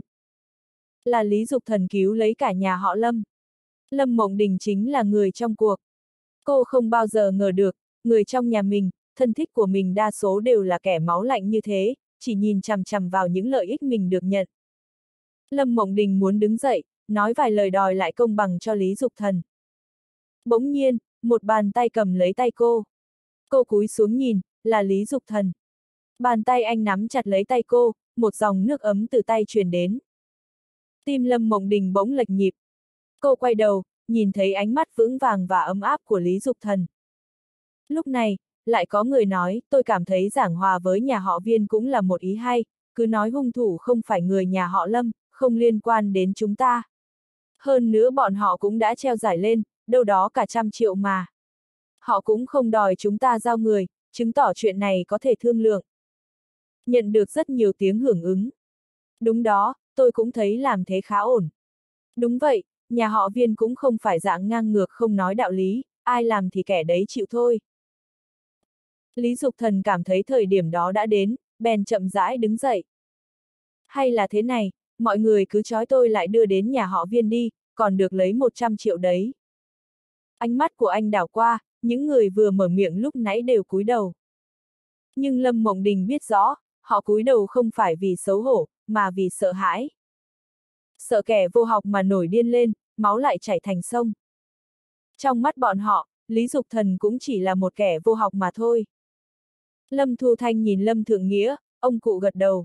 Là Lý Dục Thần cứu lấy cả nhà họ Lâm. Lâm Mộng Đình chính là người trong cuộc. Cô không bao giờ ngờ được, người trong nhà mình, thân thích của mình đa số đều là kẻ máu lạnh như thế, chỉ nhìn chằm chằm vào những lợi ích mình được nhận. Lâm Mộng Đình muốn đứng dậy, nói vài lời đòi lại công bằng cho Lý Dục Thần. Bỗng nhiên, một bàn tay cầm lấy tay cô. Cô cúi xuống nhìn, là Lý Dục Thần. Bàn tay anh nắm chặt lấy tay cô, một dòng nước ấm từ tay truyền đến. Tim Lâm Mộng Đình bỗng lệch nhịp. Cô quay đầu, nhìn thấy ánh mắt vững vàng và ấm áp của Lý Dục Thần. Lúc này, lại có người nói, tôi cảm thấy giảng hòa với nhà họ Viên cũng là một ý hay, cứ nói hung thủ không phải người nhà họ Lâm, không liên quan đến chúng ta. Hơn nữa bọn họ cũng đã treo giải lên, đâu đó cả 100 triệu mà. Họ cũng không đòi chúng ta giao người, chứng tỏ chuyện này có thể thương lượng. Nhận được rất nhiều tiếng hưởng ứng. Đúng đó, tôi cũng thấy làm thế khá ổn. Đúng vậy, nhà họ Viên cũng không phải dạng ngang ngược không nói đạo lý, ai làm thì kẻ đấy chịu thôi. Lý Dục Thần cảm thấy thời điểm đó đã đến, bèn chậm rãi đứng dậy. Hay là thế này, mọi người cứ trói tôi lại đưa đến nhà họ Viên đi, còn được lấy 100 triệu đấy. Ánh mắt của anh đảo qua, những người vừa mở miệng lúc nãy đều cúi đầu. Nhưng Lâm Mộng Đình biết rõ, họ cúi đầu không phải vì xấu hổ, mà vì sợ hãi. Sợ kẻ vô học mà nổi điên lên, máu lại chảy thành sông. Trong mắt bọn họ, Lý Dục Thần cũng chỉ là một kẻ vô học mà thôi. Lâm Thu Thanh nhìn Lâm Thượng Nghĩa, ông cụ gật đầu.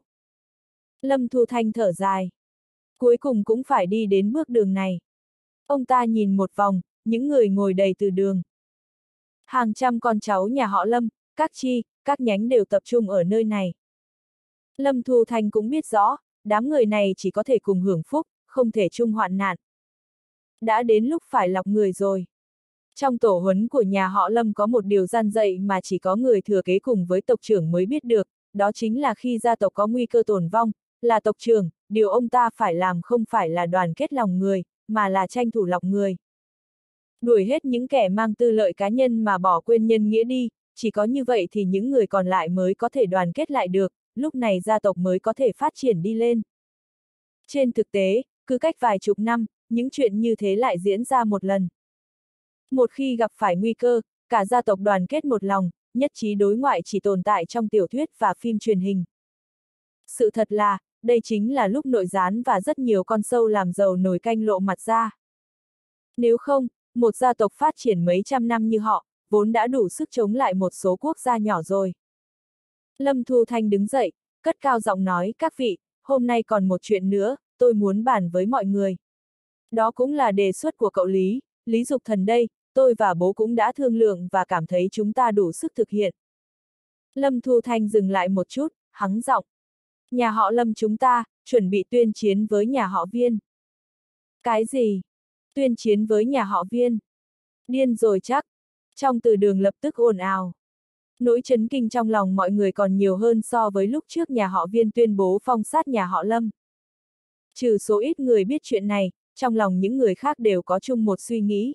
Lâm Thu Thanh thở dài. Cuối cùng cũng phải đi đến bước đường này. Ông ta nhìn một vòng, những người ngồi đầy từ đường. Hàng trăm con cháu nhà họ Lâm, các chi, các nhánh đều tập trung ở nơi này. Lâm Thu Thanh cũng biết rõ, đám người này chỉ có thể cùng hưởng phúc, không thể chung hoạn nạn. Đã đến lúc phải lọc người rồi. Trong tổ huấn của nhà họ Lâm có một điều gian dạy mà chỉ có người thừa kế cùng với tộc trưởng mới biết được, đó chính là khi gia tộc có nguy cơ tồn vong, là tộc trưởng, điều ông ta phải làm không phải là đoàn kết lòng người, mà là tranh thủ lọc người. Đuổi hết những kẻ mang tư lợi cá nhân mà bỏ quên nhân nghĩa đi, chỉ có như vậy thì những người còn lại mới có thể đoàn kết lại được, lúc này gia tộc mới có thể phát triển đi lên. Trên thực tế, cứ cách vài chục năm, những chuyện như thế lại diễn ra một lần. Một khi gặp phải nguy cơ, cả gia tộc đoàn kết một lòng, nhất trí đối ngoại chỉ tồn tại trong tiểu thuyết và phim truyền hình. Sự thật là, đây chính là lúc nội gián và rất nhiều con sâu làm giàu nồi canh lộ mặt ra. Nếu không, một gia tộc phát triển mấy trăm năm như họ, vốn đã đủ sức chống lại một số quốc gia nhỏ rồi. Lâm Thu Thanh đứng dậy, cất cao giọng nói, các vị, hôm nay còn một chuyện nữa, tôi muốn bàn với mọi người. Đó cũng là đề xuất của cậu Lý Dục Thần đây, tôi và bố cũng đã thương lượng và cảm thấy chúng ta đủ sức thực hiện. Lâm Thu Thanh dừng lại một chút, hắng giọng. Nhà họ Lâm chúng ta, chuẩn bị tuyên chiến với nhà họ Viên. Cái gì? Tuyên chiến với nhà họ Viên? Điên rồi chắc. Trong từ đường lập tức ồn ào. Nỗi chấn kinh trong lòng mọi người còn nhiều hơn so với lúc trước nhà họ Viên tuyên bố phong sát nhà họ Lâm. Trừ số ít người biết chuyện này, trong lòng những người khác đều có chung một suy nghĩ.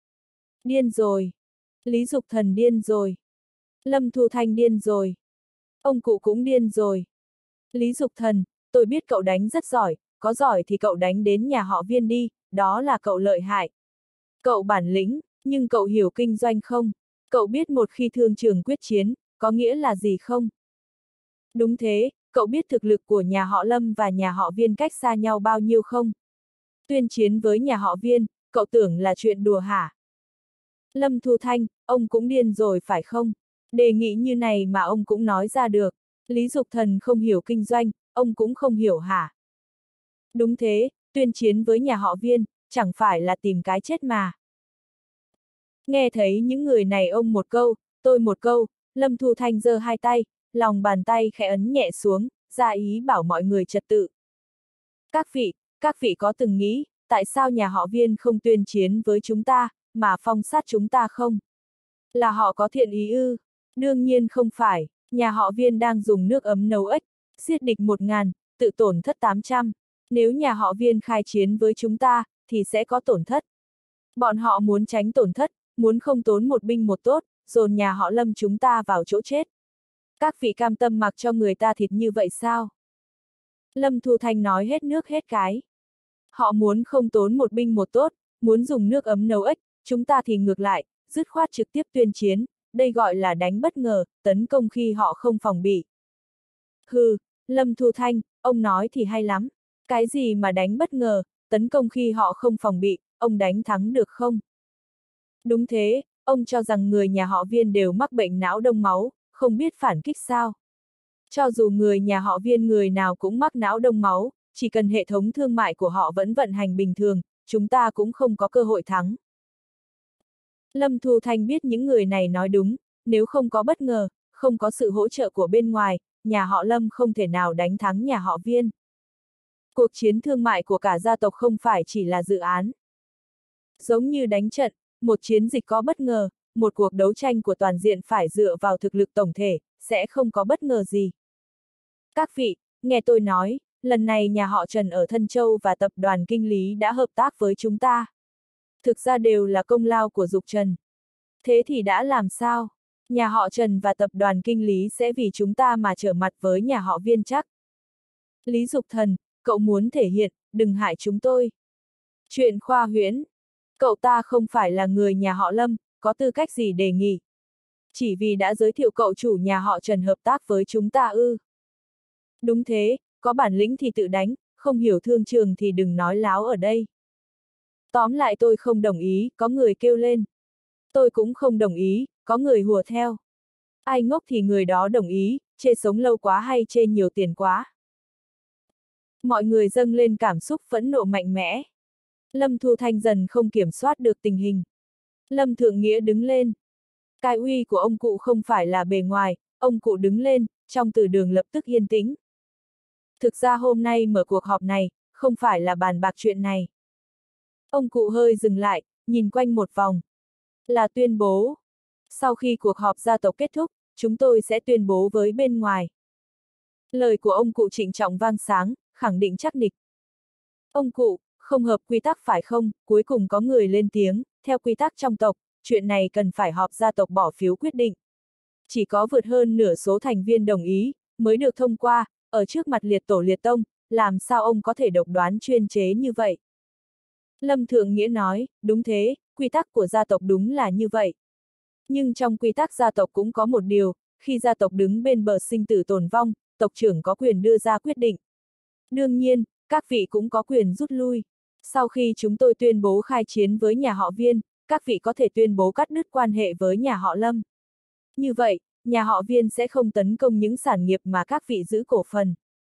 Điên rồi. Lý Dục Thần điên rồi. Lâm Thu Thanh điên rồi. Ông cụ cũng điên rồi. Lý Dục Thần, tôi biết cậu đánh rất giỏi, có giỏi thì cậu đánh đến nhà họ Viên đi, đó là cậu lợi hại. Cậu bản lĩnh, nhưng cậu hiểu kinh doanh không? Cậu biết một khi thương trường quyết chiến, có nghĩa là gì không? Đúng thế, cậu biết thực lực của nhà họ Lâm và nhà họ Viên cách xa nhau bao nhiêu không? Tuyên chiến với nhà họ Viên, cậu tưởng là chuyện đùa hả? Lâm Thu Thanh, ông cũng điên rồi phải không? Đề nghị như này mà ông cũng nói ra được. Lý Dục Thần không hiểu kinh doanh, ông cũng không hiểu hả? Đúng thế, tuyên chiến với nhà họ Viên, chẳng phải là tìm cái chết mà. Nghe thấy những người này ông một câu, tôi một câu, Lâm Thu Thanh giơ hai tay, lòng bàn tay khẽ ấn nhẹ xuống, ra ý bảo mọi người trật tự. Các vị có từng nghĩ, tại sao nhà họ Viên không tuyên chiến với chúng ta, mà phong sát chúng ta không? Là họ có thiện ý ư? Đương nhiên không phải, nhà họ Viên đang dùng nước ấm nấu ếch, giết địch 1000, tự tổn thất 800. Nếu nhà họ Viên khai chiến với chúng ta, thì sẽ có tổn thất. Bọn họ muốn tránh tổn thất, muốn không tốn một binh một tốt, dồn nhà họ Lâm chúng ta vào chỗ chết. Các vị cam tâm mặc cho người ta thịt như vậy sao? Lâm Thu Thanh nói hết nước hết cái. Họ muốn không tốn một binh một tốt, muốn dùng nước ấm nấu ếch, chúng ta thì ngược lại, dứt khoát trực tiếp tuyên chiến, đây gọi là đánh bất ngờ, tấn công khi họ không phòng bị. Hừ, Lâm Thu Thanh, ông nói thì hay lắm. Cái gì mà đánh bất ngờ, tấn công khi họ không phòng bị, ông đánh thắng được không? Đúng thế, ông cho rằng người nhà họ Viên đều mắc bệnh não đông máu, không biết phản kích sao? Cho dù người nhà họ Viên người nào cũng mắc não đông máu, chỉ cần hệ thống thương mại của họ vẫn vận hành bình thường, chúng ta cũng không có cơ hội thắng. Lâm Thu Thanh biết những người này nói đúng, nếu không có bất ngờ, không có sự hỗ trợ của bên ngoài, nhà họ Lâm không thể nào đánh thắng nhà họ Viên. Cuộc chiến thương mại của cả gia tộc không phải chỉ là dự án. Giống như đánh trận, một chiến dịch có bất ngờ, một cuộc đấu tranh của toàn diện phải dựa vào thực lực tổng thể, sẽ không có bất ngờ gì. Các vị, nghe tôi nói, lần này nhà họ Trần ở Thân Châu và tập đoàn Kinh Lý đã hợp tác với chúng ta. Thực ra đều là công lao của Dục Trần. Thế thì đã làm sao? Nhà họ Trần và tập đoàn Kinh Lý sẽ vì chúng ta mà trở mặt với nhà họ Viên chắc. Lý Dục Thần, cậu muốn thể hiện, đừng hại chúng tôi. Chuyện khoa huyễn. Cậu ta không phải là người nhà họ Lâm, có tư cách gì đề nghị. Chỉ vì đã giới thiệu cậu chủ nhà họ Trần hợp tác với chúng ta ư. Đúng thế, có bản lĩnh thì tự đánh, không hiểu thương trường thì đừng nói láo ở đây. Tóm lại tôi không đồng ý, có người kêu lên. Tôi cũng không đồng ý, có người hùa theo. Ai ngốc thì người đó đồng ý, chê sống lâu quá hay chê nhiều tiền quá? Mọi người dâng lên cảm xúc phẫn nộ mạnh mẽ. Lâm Thu Thanh dần không kiểm soát được tình hình. Lâm Thượng Nghĩa đứng lên. Cái uy của ông cụ không phải là bề ngoài, ông cụ đứng lên, trong từ đường lập tức yên tĩnh. Thực ra hôm nay mở cuộc họp này, không phải là bàn bạc chuyện này. Ông cụ hơi dừng lại, nhìn quanh một vòng. Là tuyên bố. Sau khi cuộc họp gia tộc kết thúc, chúng tôi sẽ tuyên bố với bên ngoài. Lời của ông cụ trịnh trọng vang sáng, khẳng định chắc nịch. Ông cụ, không hợp quy tắc phải không? Cuối cùng có người lên tiếng, theo quy tắc trong tộc, chuyện này cần phải họp gia tộc bỏ phiếu quyết định. Chỉ có vượt hơn nửa số thành viên đồng ý, mới được thông qua, ở trước mặt liệt tổ liệt tông, làm sao ông có thể độc đoán chuyên chế như vậy? Lâm Thượng Nghĩa nói, đúng thế, quy tắc của gia tộc đúng là như vậy. Nhưng trong quy tắc gia tộc cũng có một điều, khi gia tộc đứng bên bờ sinh tử tồn vong, tộc trưởng có quyền đưa ra quyết định. Đương nhiên, các vị cũng có quyền rút lui. Sau khi chúng tôi tuyên bố khai chiến với nhà họ Viên, các vị có thể tuyên bố cắt đứt quan hệ với nhà họ Lâm. Như vậy, nhà họ Viên sẽ không tấn công những sản nghiệp mà các vị giữ cổ phần.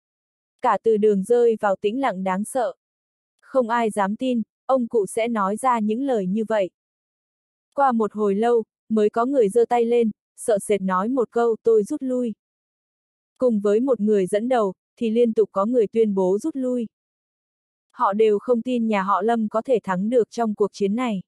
Cả từ đường rơi vào tĩnh lặng đáng sợ. Không ai dám tin, ông cụ sẽ nói ra những lời như vậy. Qua một hồi lâu, mới có người giơ tay lên, sợ sệt nói một câu tôi rút lui. Cùng với một người dẫn đầu, thì liên tục có người tuyên bố rút lui. Họ đều không tin nhà họ Lâm có thể thắng được trong cuộc chiến này.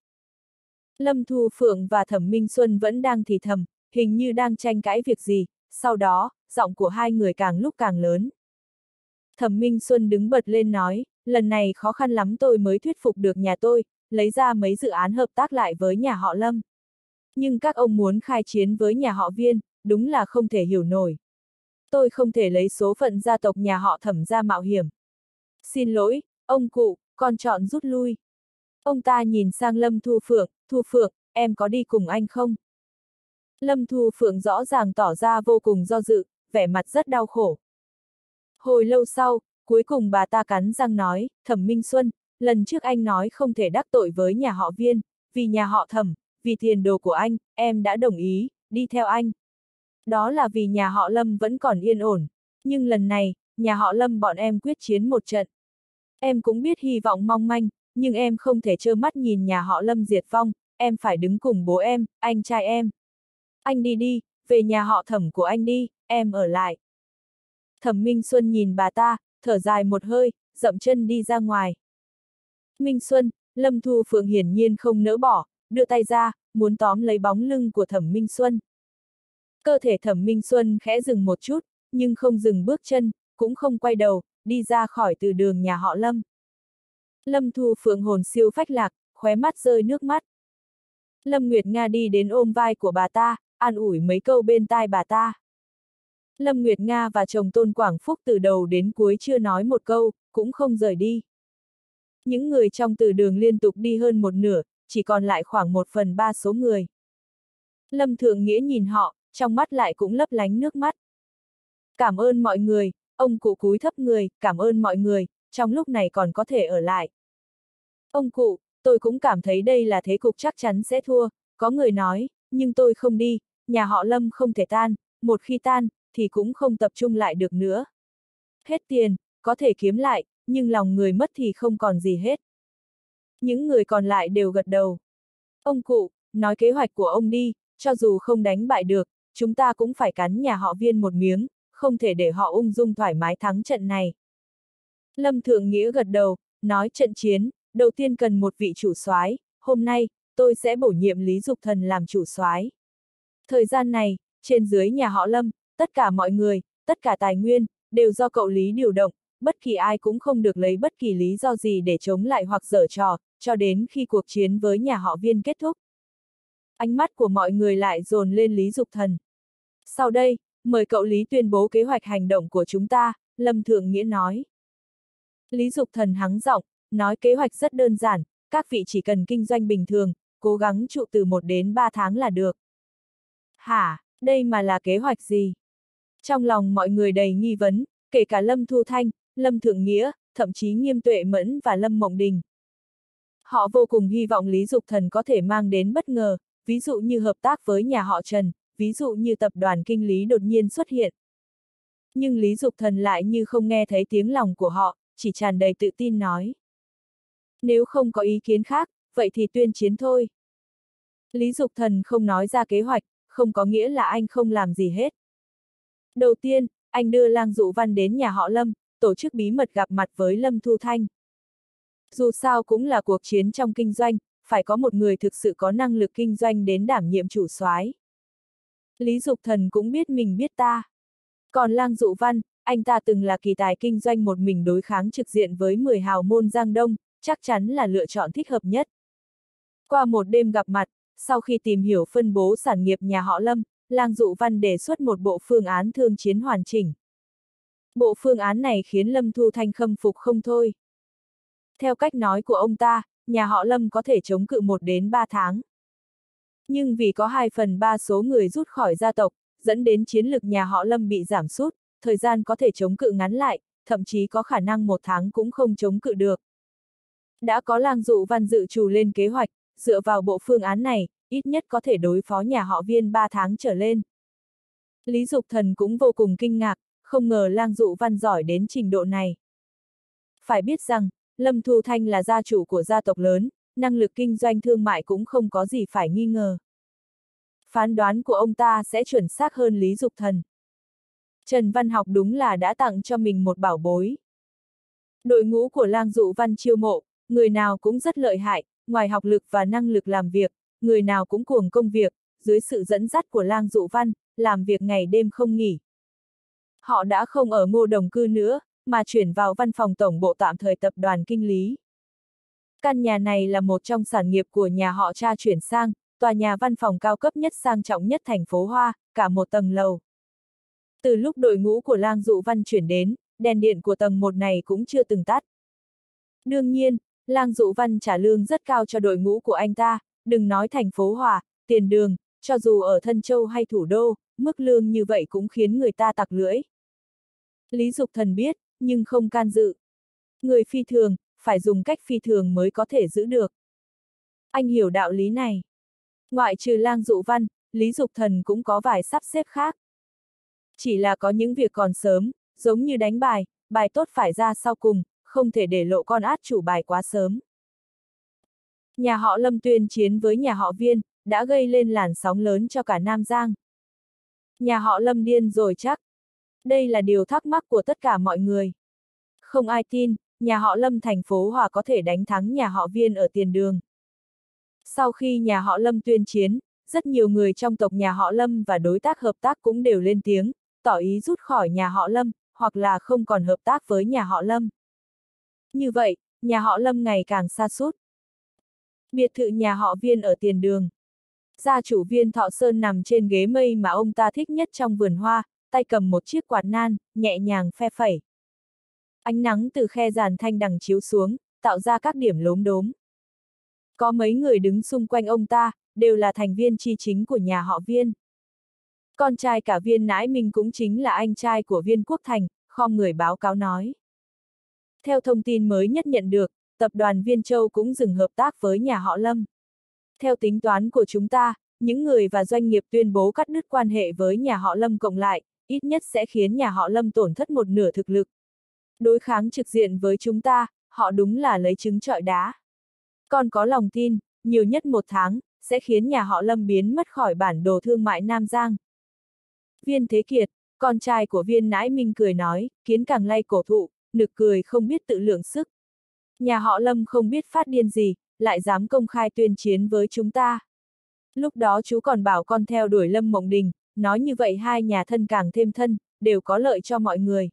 Lâm Thu Phượng và Thẩm Minh Xuân vẫn đang thì thầm, hình như đang tranh cãi việc gì, sau đó, giọng của hai người càng lúc càng lớn. Thẩm Minh Xuân đứng bật lên nói, lần này khó khăn lắm tôi mới thuyết phục được nhà tôi, lấy ra mấy dự án hợp tác lại với nhà họ Lâm. Nhưng các ông muốn khai chiến với nhà họ Viên, đúng là không thể hiểu nổi. Tôi không thể lấy số phận gia tộc nhà họ Thẩm ra mạo hiểm. Xin lỗi, ông cụ, con chọn rút lui. Ông ta nhìn sang Lâm Thu Phượng, em có đi cùng anh không? Lâm Thu Phượng rõ ràng tỏ ra vô cùng do dự, vẻ mặt rất đau khổ. Hồi lâu sau, cuối cùng bà ta cắn răng nói, Thẩm Minh Xuân, lần trước anh nói không thể đắc tội với nhà họ Viên, vì nhà họ Thẩm, vì tiền đồ của anh, em đã đồng ý, đi theo anh. Đó là vì nhà họ Lâm vẫn còn yên ổn, nhưng lần này, nhà họ Lâm bọn em quyết chiến một trận. Em cũng biết hy vọng mong manh, nhưng em không thể trơ mắt nhìn nhà họ Lâm diệt vong, em phải đứng cùng bố em, anh trai em. Anh đi đi, về nhà họ Thẩm của anh đi, em ở lại. Thẩm Minh Xuân nhìn bà ta, thở dài một hơi, dậm chân đi ra ngoài. Minh Xuân, Lâm Thu Phượng hiển nhiên không nỡ bỏ, đưa tay ra, muốn tóm lấy bóng lưng của Thẩm Minh Xuân. Cơ thể Thẩm Minh Xuân khẽ dừng một chút, nhưng không dừng bước chân, cũng không quay đầu, đi ra khỏi từ đường nhà họ Lâm. Lâm Thu Phượng hồn siêu phách lạc, khóe mắt rơi nước mắt. Lâm Nguyệt Nga đi đến ôm vai của bà ta, an ủi mấy câu bên tai bà ta. Lâm Nguyệt Nga và chồng Tôn Quảng Phúc từ đầu đến cuối chưa nói một câu, cũng không rời đi. Những người trong từ đường liên tục đi hơn một nửa, chỉ còn lại khoảng 1/3 số người. Lâm Thượng Nghĩa nhìn họ, trong mắt lại cũng lấp lánh nước mắt. Cảm ơn mọi người, ông cụ cúi thấp người, cảm ơn mọi người, trong lúc này còn có thể ở lại. Ông cụ, tôi cũng cảm thấy đây là thế cục chắc chắn sẽ thua, có người nói, nhưng tôi không đi, nhà họ Lâm không thể tan, một khi tan, thì cũng không tập trung lại được nữa. Hết tiền, có thể kiếm lại, nhưng lòng người mất thì không còn gì hết. Những người còn lại đều gật đầu. Ông cụ, nói kế hoạch của ông đi, cho dù không đánh bại được, chúng ta cũng phải cắn nhà họ Viên một miếng, không thể để họ ung dung thoải mái thắng trận này. Lâm Thượng Nghĩa gật đầu, nói trận chiến, đầu tiên cần một vị chủ soái, hôm nay, tôi sẽ bổ nhiệm Lý Dục Thần làm chủ soái. Thời gian này, trên dưới nhà họ Lâm, tất cả mọi người, tất cả tài nguyên, đều do cậu Lý điều động, bất kỳ ai cũng không được lấy bất kỳ lý do gì để chống lại hoặc giở trò, cho đến khi cuộc chiến với nhà họ Viên kết thúc. Ánh mắt của mọi người lại dồn lên Lý Dục Thần. Sau đây, mời cậu Lý tuyên bố kế hoạch hành động của chúng ta, Lâm Thượng Nghĩa nói. Lý Dục Thần hắng giọng, nói kế hoạch rất đơn giản, các vị chỉ cần kinh doanh bình thường, cố gắng trụ từ 1 đến 3 tháng là được. Hả, đây mà là kế hoạch gì? Trong lòng mọi người đầy nghi vấn, kể cả Lâm Thu Thanh, Lâm Thượng Nghĩa, thậm chí Nghiêm Tuệ Mẫn và Lâm Mộng Đình. Họ vô cùng hy vọng Lý Dục Thần có thể mang đến bất ngờ, ví dụ như hợp tác với nhà họ Trần, ví dụ như tập đoàn Kinh Lý đột nhiên xuất hiện. Nhưng Lý Dục Thần lại như không nghe thấy tiếng lòng của họ, chỉ tràn đầy tự tin nói. Nếu không có ý kiến khác, vậy thì tuyên chiến thôi. Lý Dục Thần không nói ra kế hoạch, không có nghĩa là anh không làm gì hết. Đầu tiên, anh đưa Lang Dụ Văn đến nhà họ Lâm, tổ chức bí mật gặp mặt với Lâm Thu Thanh. Dù sao cũng là cuộc chiến trong kinh doanh, phải có một người thực sự có năng lực kinh doanh đến đảm nhiệm chủ soái. Lý Dục Thần cũng biết mình biết ta. Còn Lang Dụ Văn, anh ta từng là kỳ tài kinh doanh một mình đối kháng trực diện với 10 hào môn Giang Đông, chắc chắn là lựa chọn thích hợp nhất. Qua một đêm gặp mặt, sau khi tìm hiểu phân bố sản nghiệp nhà họ Lâm, Lang Dụ Văn đề xuất một bộ phương án thương chiến hoàn chỉnh. Bộ phương án này khiến Lâm Thu Thanh khâm phục không thôi. Theo cách nói của ông ta, nhà họ Lâm có thể chống cự 1 đến 3 tháng. Nhưng vì có 2/3 số người rút khỏi gia tộc, dẫn đến chiến lực nhà họ Lâm bị giảm sút, thời gian có thể chống cự ngắn lại, thậm chí có khả năng 1 tháng cũng không chống cự được. Đã có Lang Dụ Văn dự trù lên kế hoạch, dựa vào bộ phương án này, ít nhất có thể đối phó nhà họ Viên 3 tháng trở lên. Lý Dục Thần cũng vô cùng kinh ngạc, không ngờ Lang Dụ Văn giỏi đến trình độ này. Phải biết rằng, Lâm Thu Thanh là gia chủ của gia tộc lớn, năng lực kinh doanh thương mại cũng không có gì phải nghi ngờ. Phán đoán của ông ta sẽ chuẩn xác hơn Lý Dục Thần. Trần Văn Học đúng là đã tặng cho mình một bảo bối. Đội ngũ của Lang Dụ Văn chiêu mộ, người nào cũng rất lợi hại, ngoài học lực và năng lực làm việc, người nào cũng cuồng công việc, dưới sự dẫn dắt của Lang Dụ Văn, làm việc ngày đêm không nghỉ. Họ đã không ở Ngô Đồng Cư nữa, mà chuyển vào văn phòng tổng bộ tạm thời tập đoàn kinh lý. Căn nhà này là một trong sản nghiệp của nhà họ cha chuyển sang, tòa nhà văn phòng cao cấp nhất sang trọng nhất thành phố Hoa, cả một tầng lầu. Từ lúc đội ngũ của Lang Dụ Văn chuyển đến, đèn điện của tầng 1 này cũng chưa từng tắt. Đương nhiên, Lang Dụ Văn trả lương rất cao cho đội ngũ của anh ta, đừng nói thành phố Hoa, Tiền Đường, cho dù ở Thân Châu hay thủ đô, mức lương như vậy cũng khiến người ta tặc lưỡi. Lý Dục Thần biết, nhưng không can dự. Người phi thường, phải dùng cách phi thường mới có thể giữ được. Anh hiểu đạo lý này. Ngoại trừ Lang Dụ Văn, Lý Dục Thần cũng có vài sắp xếp khác. Chỉ là có những việc còn sớm, giống như đánh bài, bài tốt phải ra sau cùng, không thể để lộ con át chủ bài quá sớm. Nhà họ Lâm tuyên chiến với nhà họ Viên, đã gây lên làn sóng lớn cho cả Nam Giang. Nhà họ Lâm điên rồi chắc. Đây là điều thắc mắc của tất cả mọi người. Không ai tin, nhà họ Lâm thành phố Hòa có thể đánh thắng nhà họ Viên ở Tiền Đường. Sau khi nhà họ Lâm tuyên chiến, rất nhiều người trong tộc nhà họ Lâm và đối tác hợp tác cũng đều lên tiếng, tỏ ý rút khỏi nhà họ Lâm, hoặc là không còn hợp tác với nhà họ Lâm. Như vậy, nhà họ Lâm ngày càng sa sút. Biệt thự nhà họ Viên ở Tiền Đường. Gia chủ Viên Thọ Sơn nằm trên ghế mây mà ông ta thích nhất trong vườn hoa, tay cầm một chiếc quạt nan, nhẹ nhàng phe phẩy. Ánh nắng từ khe giàn thanh đằng chiếu xuống, tạo ra các điểm lốm đốm. Có mấy người đứng xung quanh ông ta, đều là thành viên chi chính của nhà họ Viên. Con trai cả Viên Nãi Minh cũng chính là anh trai của Viên Quốc Thành, khom người báo cáo nói. Theo thông tin mới nhất nhận được, tập đoàn Viên Châu cũng dừng hợp tác với nhà họ Lâm. Theo tính toán của chúng ta, những người và doanh nghiệp tuyên bố cắt đứt quan hệ với nhà họ Lâm cộng lại, ít nhất sẽ khiến nhà họ Lâm tổn thất 1/2 thực lực. Đối kháng trực diện với chúng ta, họ đúng là lấy trứng trọi đá. Còn có lòng tin, nhiều nhất 1 tháng, sẽ khiến nhà họ Lâm biến mất khỏi bản đồ thương mại Nam Giang. Viên Thế Kiệt, con trai của Viên Nãi Minh cười nói, kiến càng lay cổ thụ, nực cười không biết tự lượng sức. Nhà họ Lâm không biết phát điên gì, lại dám công khai tuyên chiến với chúng ta. Lúc đó chú còn bảo con theo đuổi Lâm Mộng Đình, nói như vậy hai nhà thân càng thêm thân, đều có lợi cho mọi người.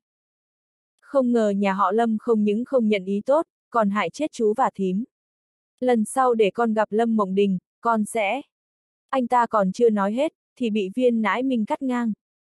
Không ngờ nhà họ Lâm không những không nhận ý tốt, còn hại chết chú và thím. Lần sau để con gặp Lâm Mộng Đình, con sẽ... Anh ta còn chưa nói hết, thì bị Viên Nãi Minh cắt ngang.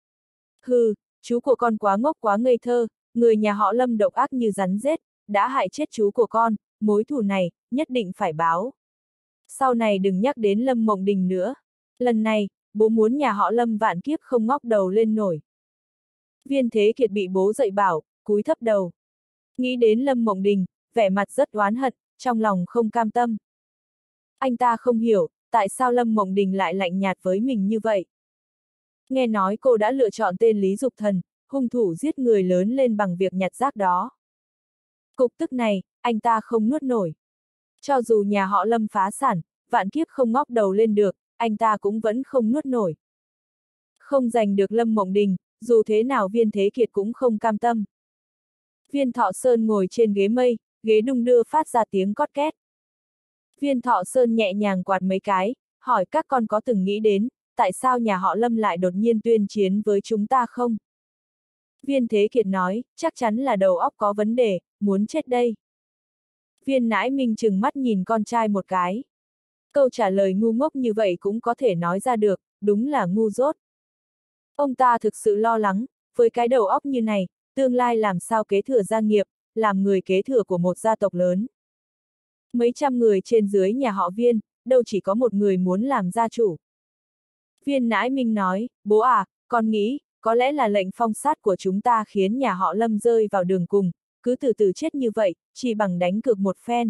Hừ, chú của con quá ngốc quá ngây thơ, người nhà họ Lâm độc ác như rắn rết, đã hại chết chú của con, mối thù này, nhất định phải báo. Sau này đừng nhắc đến Lâm Mộng Đình nữa. Lần này, bố muốn nhà họ Lâm vạn kiếp không ngóc đầu lên nổi. Viên Thế Kiệt bị bố dạy bảo, cúi thấp đầu. Nghĩ đến Lâm Mộng Đình, vẻ mặt rất oán hận, trong lòng không cam tâm. Anh ta không hiểu, tại sao Lâm Mộng Đình lại lạnh nhạt với mình như vậy. Nghe nói cô đã lựa chọn tên Lý Dục Thần, hung thủ giết người lớn lên bằng việc nhặt rác đó. Cục tức này, anh ta không nuốt nổi. Cho dù nhà họ Lâm phá sản, vạn kiếp không ngóc đầu lên được, anh ta cũng vẫn không nuốt nổi. Không giành được Lâm Mộng Đình, dù thế nào Viên Thế Kiệt cũng không cam tâm. Viên Thọ Sơn ngồi trên ghế mây, ghế đung đưa phát ra tiếng cót két. Viên Thọ Sơn nhẹ nhàng quạt mấy cái, hỏi các con có từng nghĩ đến, tại sao nhà họ Lâm lại đột nhiên tuyên chiến với chúng ta không? Viên Thế Kiệt nói, chắc chắn là đầu óc có vấn đề, muốn chết đây. Viên Nãi Minh trừng mắt nhìn con trai một cái. Câu trả lời ngu ngốc như vậy cũng có thể nói ra được, đúng là ngu dốt. Ông ta thực sự lo lắng, với cái đầu óc như này, tương lai làm sao kế thừa gia nghiệp, làm người kế thừa của một gia tộc lớn. Mấy trăm người trên dưới nhà họ Viên, đâu chỉ có một người muốn làm gia chủ. Viên Nãi Minh nói, bố à, con nghĩ, có lẽ là lệnh phong sát của chúng ta khiến nhà họ Lâm rơi vào đường cùng, cứ từ từ chết như vậy, chỉ bằng đánh cược một phen.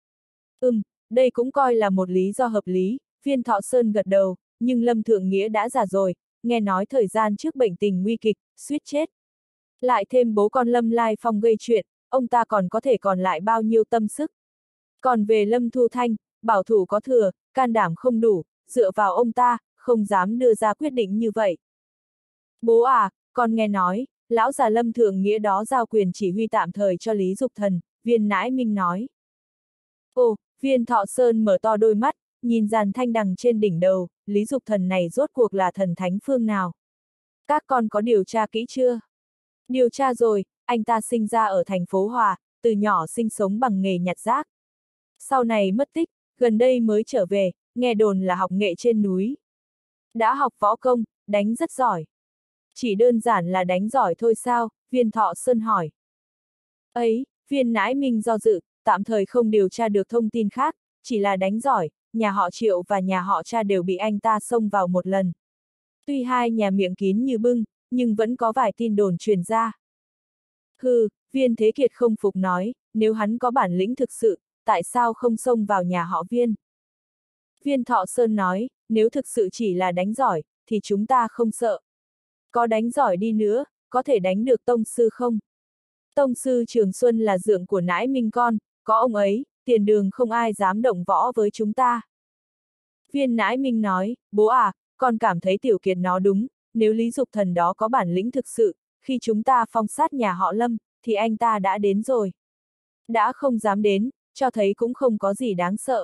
Đây cũng coi là một lý do hợp lý, Viên Thọ Sơn gật đầu, nhưng Lâm Thượng Nghĩa đã già rồi, nghe nói thời gian trước bệnh tình nguy kịch, suýt chết. Lại thêm bố con Lâm Lai Phong gây chuyện, ông ta còn có thể còn lại bao nhiêu tâm sức. Còn về Lâm Thu Thanh, bảo thủ có thừa, can đảm không đủ, dựa vào ông ta, không dám đưa ra quyết định như vậy. Bố à, con nghe nói, lão già Lâm Thượng Nghĩa đó giao quyền chỉ huy tạm thời cho Lý Dục Thần, Viên Nãi Minh nói. Ồ, Viên Thọ Sơn mở to đôi mắt, nhìn dàn thanh đằng trên đỉnh đầu, Lý Dục Thần này rốt cuộc là thần thánh phương nào? Các con có điều tra kỹ chưa? Điều tra rồi, anh ta sinh ra ở thành phố Hòa, từ nhỏ sinh sống bằng nghề nhặt rác. Sau này mất tích, gần đây mới trở về, nghe đồn là học nghệ trên núi. Đã học võ công, đánh rất giỏi. Chỉ đơn giản là đánh giỏi thôi sao? Viên Thọ Sơn hỏi. Ấy, Viên Nãi Minh do dự, tạm thời không điều tra được thông tin khác, chỉ là đánh giỏi, nhà họ Triệu và nhà họ Cha đều bị anh ta xông vào một lần. Tuy hai nhà miệng kín như bưng, nhưng vẫn có vài tin đồn truyền ra. Viên Thế Kiệt không phục nói, nếu hắn có bản lĩnh thực sự, tại sao không xông vào nhà họ Viên? Viên Thọ Sơn nói, nếu thực sự chỉ là đánh giỏi, thì chúng ta không sợ. Có đánh giỏi đi nữa, có thể đánh được tông sư không? Tông sư Trường Xuân là dượng của Nãi Minh con, có ông ấy, tiền đường không ai dám động võ với chúng ta. Viên Nãi Minh nói, bố à, con cảm thấy Tiểu Kiệt nó đúng, nếu Lý Dục Thần đó có bản lĩnh thực sự, khi chúng ta phong sát nhà họ Lâm, thì anh ta đã đến rồi. Đã không dám đến, cho thấy cũng không có gì đáng sợ.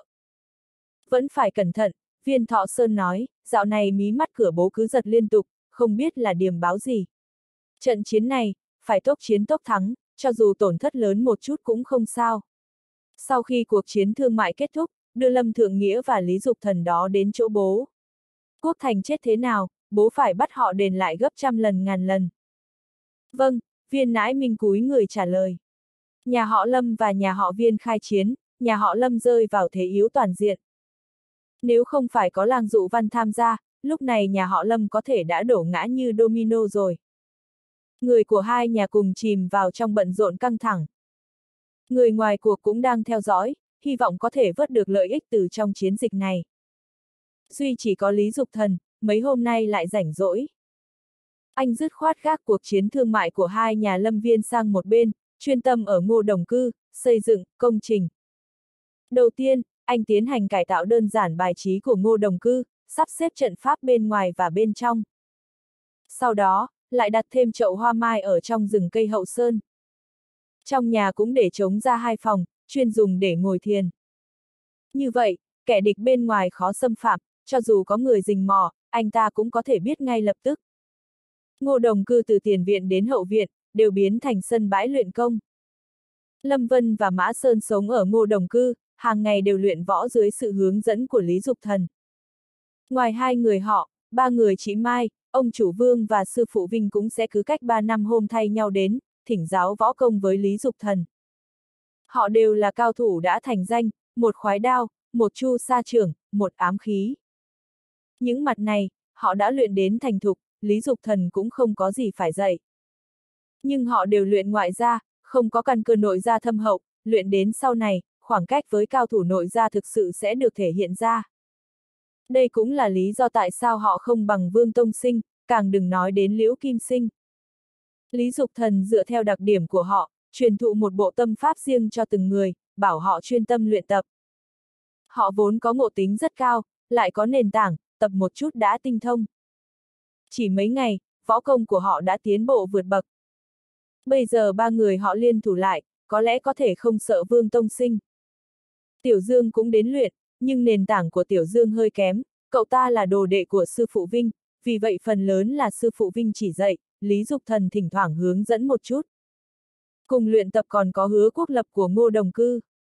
Vẫn phải cẩn thận, Viên Thọ Sơn nói, dạo này mí mắt cửa bố cứ giật liên tục, không biết là điềm báo gì. Trận chiến này, phải tốc chiến tốc thắng, cho dù tổn thất lớn một chút cũng không sao. Sau khi cuộc chiến thương mại kết thúc, đưa Lâm Thượng Nghĩa và Lý Dục Thần đó đến chỗ bố. Quốc Thành chết thế nào, bố phải bắt họ đền lại gấp trăm lần ngàn lần. Vâng, Viên Nãi Minh cúi người trả lời. Nhà họ Lâm và nhà họ Viên khai chiến, nhà họ Lâm rơi vào thế yếu toàn diện. Nếu không phải có Lang Dụ Văn tham gia, lúc này nhà họ Lâm có thể đã đổ ngã như domino rồi. Người của hai nhà cùng chìm vào trong bận rộn căng thẳng. Người ngoài cuộc cũng đang theo dõi, hy vọng có thể vớt được lợi ích từ trong chiến dịch này. Duy chỉ có Lý Dục Thần, mấy hôm nay lại rảnh rỗi. Anh dứt khoát gác cuộc chiến thương mại của hai nhà Lâm Viên sang một bên, chuyên tâm ở Ngô Đồng Cư, xây dựng, công trình. Đầu tiên, anh tiến hành cải tạo đơn giản bài trí của Ngô Đồng Cư, sắp xếp trận pháp bên ngoài và bên trong. Sau đó, lại đặt thêm chậu hoa mai ở trong rừng cây hậu sơn. Trong nhà cũng để trống ra hai phòng, chuyên dùng để ngồi thiền. Như vậy, kẻ địch bên ngoài khó xâm phạm, cho dù có người rình mò, anh ta cũng có thể biết ngay lập tức. Ngô Đồng Cư từ tiền viện đến hậu viện, đều biến thành sân bãi luyện công. Lâm Vân và Mã Sơn sống ở Ngô Đồng Cư, hàng ngày đều luyện võ dưới sự hướng dẫn của Lý Dục Thần. Ngoài hai người họ, ba người chị Mai, ông chủ Vương và sư phụ Vinh cũng sẽ cứ cách 3 năm hôm thay nhau đến, thỉnh giáo võ công với Lý Dục Thần. Họ đều là cao thủ đã thành danh, một khoái đao, một chu sa trưởng, một ám khí. Những mặt này, họ đã luyện đến thành thục, Lý Dục Thần cũng không có gì phải dạy. Nhưng họ đều luyện ngoại gia, không có căn cơ nội gia thâm hậu, luyện đến sau này, khoảng cách với cao thủ nội gia thực sự sẽ được thể hiện ra. Đây cũng là lý do tại sao họ không bằng Vương Tông Sinh, càng đừng nói đến Liễu Kim Sinh. Lý Dục Thần dựa theo đặc điểm của họ, truyền thụ một bộ tâm pháp riêng cho từng người, bảo họ chuyên tâm luyện tập. Họ vốn có ngộ tính rất cao, lại có nền tảng, tập một chút đã tinh thông. Chỉ mấy ngày, võ công của họ đã tiến bộ vượt bậc. Bây giờ ba người họ liên thủ lại, có lẽ có thể không sợ Vương Tông Sinh. Tiểu Dương cũng đến luyện, nhưng nền tảng của Tiểu Dương hơi kém, cậu ta là đồ đệ của sư phụ Vinh, vì vậy phần lớn là sư phụ Vinh chỉ dạy, Lý Dục Thần thỉnh thoảng hướng dẫn một chút. Cùng luyện tập còn có Hứa Quốc Lập của Ngô Đồng Cư.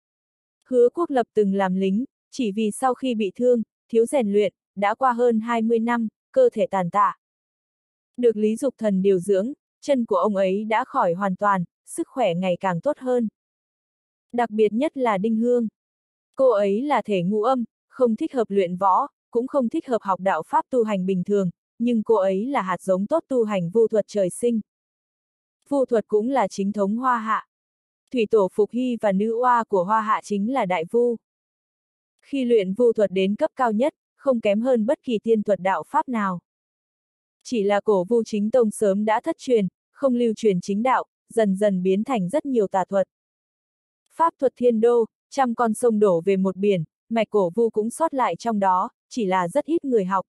Hứa Quốc Lập từng làm lính, chỉ vì sau khi bị thương, thiếu rèn luyện, đã qua hơn 20 năm, cơ thể tàn tạ. Được Lý Dục Thần điều dưỡng, chân của ông ấy đã khỏi hoàn toàn, sức khỏe ngày càng tốt hơn. Đặc biệt nhất là Đinh Hương. Cô ấy là thể ngũ âm, không thích hợp luyện võ, cũng không thích hợp học đạo pháp tu hành bình thường, nhưng cô ấy là hạt giống tốt tu hành vu thuật trời sinh. Vu thuật cũng là chính thống Hoa Hạ. Thủy tổ Phục Hy và nữ oa của Hoa Hạ chính là Đại Vu. Khi luyện vu thuật đến cấp cao nhất, không kém hơn bất kỳ tiên thuật đạo pháp nào. Chỉ là cổ Vu chính tông sớm đã thất truyền, không lưu truyền chính đạo, dần dần biến thành rất nhiều tà thuật. Pháp thuật thiên đô, trăm con sông đổ về một biển, mạch cổ Vu cũng sót lại trong đó, chỉ là rất ít người học.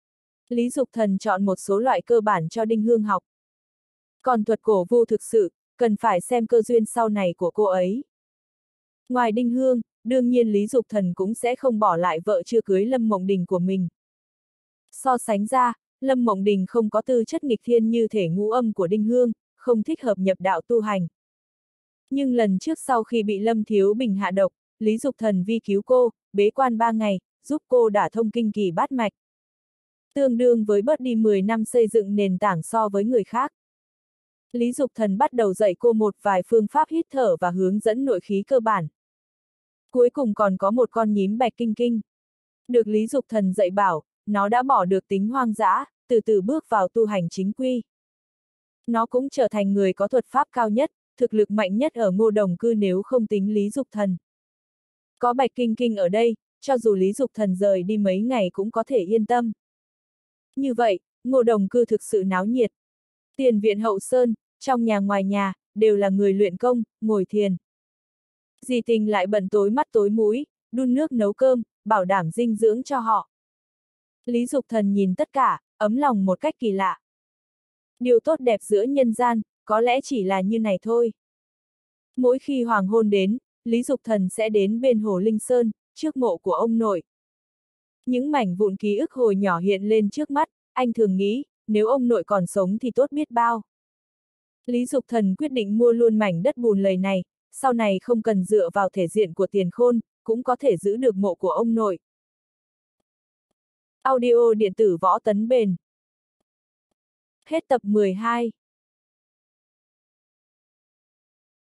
Lý Dục Thần chọn một số loại cơ bản cho Đinh Hương học. Còn thuật cổ Vu thực sự, cần phải xem cơ duyên sau này của cô ấy. Ngoài Đinh Hương, đương nhiên Lý Dục Thần cũng sẽ không bỏ lại vợ chưa cưới Lâm Mộng Đình của mình. So sánh ra, Lâm Mộng Đình không có tư chất nghịch thiên như thể ngũ âm của Đinh Hương, không thích hợp nhập đạo tu hành. Nhưng lần trước sau khi bị Lâm Thiếu Bình hạ độc, Lý Dục Thần vi cứu cô, bế quan 3 ngày, giúp cô đả thông kinh kỳ bát mạch. Tương đương với bớt đi 10 năm xây dựng nền tảng so với người khác. Lý Dục Thần bắt đầu dạy cô một vài phương pháp hít thở và hướng dẫn nội khí cơ bản. Cuối cùng còn có một con nhím bạch kinh kinh. Được Lý Dục Thần dạy bảo, nó đã bỏ được tính hoang dã, từ từ bước vào tu hành chính quy. Nó cũng trở thành người có thuật pháp cao nhất, thực lực mạnh nhất ở Ngô Đồng Cư nếu không tính Lý Dục Thần. Có bạch kinh kinh ở đây, cho dù Lý Dục Thần rời đi mấy ngày cũng có thể yên tâm. Như vậy, Ngô Đồng Cư thực sự náo nhiệt. Tiền viện hậu sơn, trong nhà ngoài nhà, đều là người luyện công, ngồi thiền. Dì Tình lại bận tối mắt tối mũi, đun nước nấu cơm, bảo đảm dinh dưỡng cho họ. Lý Dục Thần nhìn tất cả, ấm lòng một cách kỳ lạ. Điều tốt đẹp giữa nhân gian, có lẽ chỉ là như này thôi. Mỗi khi hoàng hôn đến, Lý Dục Thần sẽ đến bên hồ Linh Sơn, trước mộ của ông nội. Những mảnh vụn ký ức hồi nhỏ hiện lên trước mắt, anh thường nghĩ, nếu ông nội còn sống thì tốt biết bao. Lý Dục Thần quyết định mua luôn mảnh đất bùn lầy này, sau này không cần dựa vào thể diện của tiền khôn, cũng có thể giữ được mộ của ông nội. Audio điện tử Võ Tấn Bền. Hết tập 12.